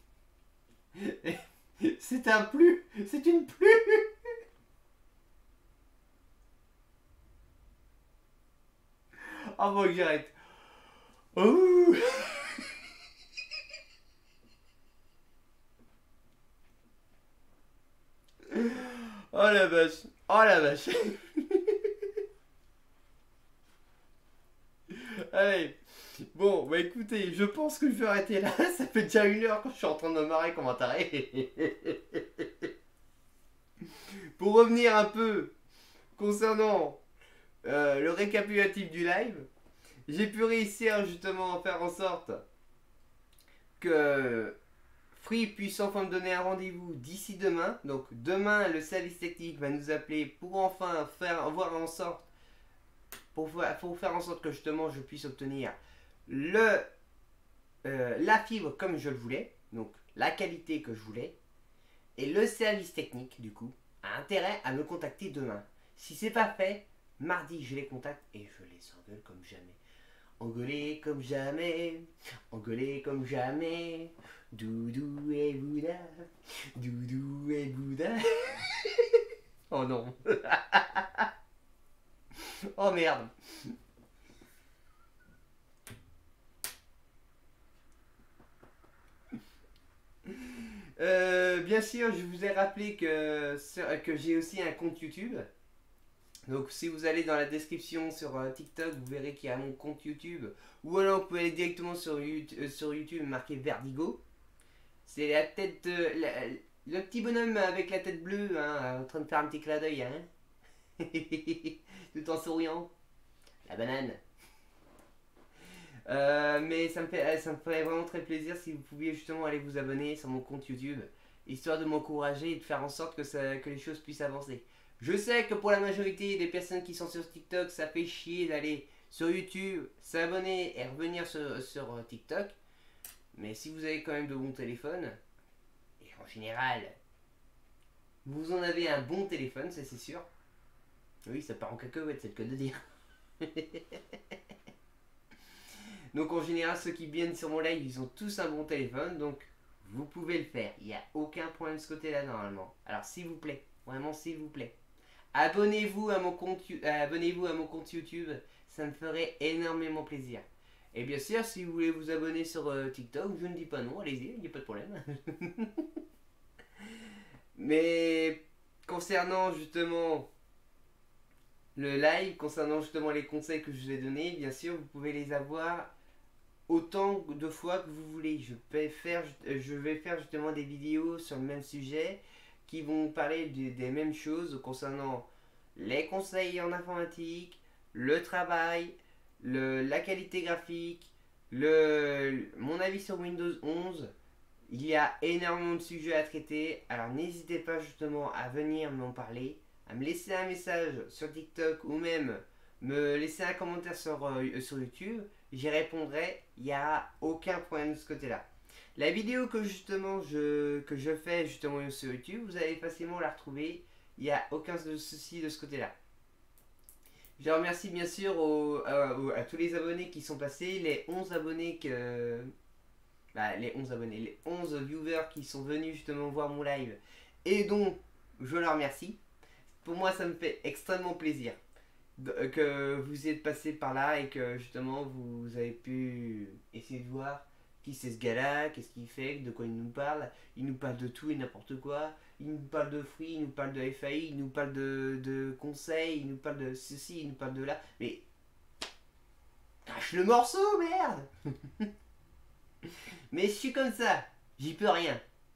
C'est un plus, c'est une plus. Ah bon, que j'arrête. Oh. la vache. Oh la vache. Allez. Bon, bah écoutez, je pense que je vais arrêter là. Ça fait déjà une heure que je suis en train de me marrer comme un taré. Pour revenir un peu concernant euh, le récapitulatif du live, j'ai pu réussir justement à faire en sorte que Free puisse enfin me donner un rendez-vous d'ici demain. Donc demain, le service technique va nous appeler pour enfin faire voir en sorte pour, pour faire en sorte que justement je puisse obtenir le euh, la fibre comme je le voulais, donc la qualité que je voulais, et le service technique du coup a intérêt à me contacter demain. Si c'est pas fait, mardi je les contacte et je les engueule comme jamais. Engueuler comme jamais, engueuler comme jamais. Doudou et Bouddha, Doudou et Bouddha. Oh non. Oh merde. Euh, bien sûr, je vous ai rappelé que, que j'ai aussi un compte YouTube. Donc si vous allez dans la description sur euh, TikTok, vous verrez qu'il y a mon compte YouTube. Ou alors vous pouvez aller directement sur YouTube, euh, sur YouTube marqué Verdigo. C'est la tête, euh, la, le petit bonhomme avec la tête bleue, hein, en train de faire un petit clin d'œil, hein. Tout en souriant. La banane. Euh, mais ça me, fait, ça me ferait vraiment très plaisir si vous pouviez justement aller vous abonner sur mon compte YouTube, histoire de m'encourager et de faire en sorte que, ça, que les choses puissent avancer. Je sais que pour la majorité des personnes qui sont sur TikTok, ça fait chier d'aller sur YouTube, s'abonner et revenir sur, sur TikTok. Mais si vous avez quand même de bons téléphones, et en général, vous en avez un bon téléphone, ça c'est sûr. Oui, ça part en cacahuète, c'est le cas de dire. Donc en général, ceux qui viennent sur mon live, ils ont tous un bon téléphone, donc vous pouvez le faire. Il n'y a aucun problème de ce côté-là normalement. Alors s'il vous plaît, vraiment s'il vous plaît, abonnez-vous à mon compte, euh, abonnez-vous à mon compte YouTube, ça me ferait énormément plaisir. Et bien sûr, si vous voulez vous abonner sur euh, TikTok, je ne dis pas non, allez-y, il n'y a pas de problème. Mais concernant justement le live, concernant justement les conseils que je vous ai donnés, bien sûr, vous pouvez les avoir autant de fois que vous voulez. Je vais faire, je vais faire justement des vidéos sur le même sujet qui vont parler des, des mêmes choses concernant les conseils en informatique, le travail, le, la qualité graphique, le, mon avis sur Windows onze. Il y a énormément de sujets à traiter, alors n'hésitez pas justement à venir m'en parler, à me laisser un message sur TikTok ou même me laisser un commentaire sur, euh, sur YouTube. J'y répondrai, il n'y a aucun problème de ce côté-là. La vidéo que justement je, que je fais justement sur YouTube, vous allez facilement la retrouver, il n'y a aucun souci de ce côté-là. Je remercie bien sûr aux, à, aux, à tous les abonnés qui sont passés, les onze abonnés que... Bah, les onze abonnés, les onze viewers qui sont venus justement voir mon live et dont je leur remercie. Pour moi, ça me fait extrêmement plaisir que vous êtes passé par là et que justement vous avez pu essayer de voir qui c'est ce gars-là, qu'est-ce qu'il fait, de quoi il nous parle. Il nous parle de tout et n'importe quoi. Il nous parle de Free, il nous parle de F A I, il nous parle de, de conseils, il nous parle de ceci, il nous parle de là. Mais cache le morceau, merde. Mais je suis comme ça, j'y peux rien.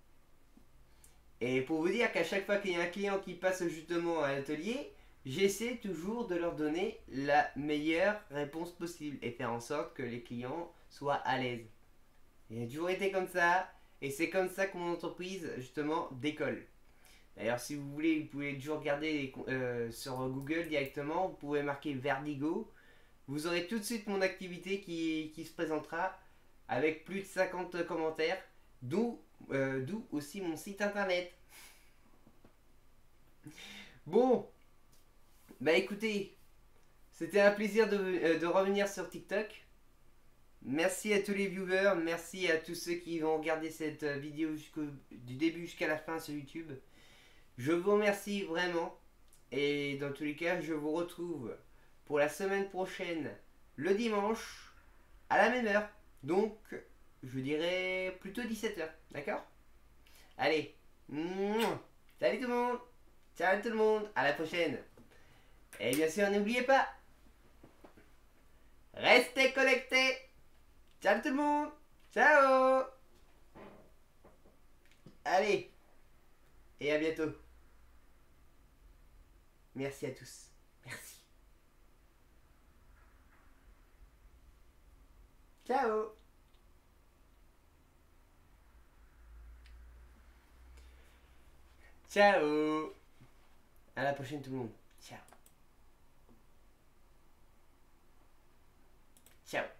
Et pour vous dire qu'à chaque fois qu'il y a un client qui passe justement à l'atelier, j'essaie toujours de leur donner la meilleure réponse possible et faire en sorte que les clients soient à l'aise. J'ai toujours été comme ça, et c'est comme ça que mon entreprise justement décolle. D'ailleurs, si vous voulez, vous pouvez toujours regarder euh, sur Google directement, vous pouvez marquer Verdigo. Vous aurez tout de suite mon activité qui, qui se présentera avec plus de cinquante commentaires, d'où euh, d'où aussi mon site internet. Bon, bah écoutez, c'était un plaisir de, euh, de revenir sur TikTok. Merci à tous les viewers, merci à tous ceux qui vont regarder cette vidéo du début jusqu'à la fin sur YouTube. Je vous remercie vraiment, et dans tous les cas, je vous retrouve pour la semaine prochaine, le dimanche, à la même heure. Donc, je dirais plutôt dix-sept heures, d'accord? Allez, salut tout le monde! Ciao tout le monde, à la prochaine. Et bien sûr, n'oubliez pas, restez connectés. Ciao tout le monde. Ciao. Allez. Et à bientôt. Merci à tous. Merci. Ciao. Ciao. À la prochaine tout le monde. Ciao. Ciao.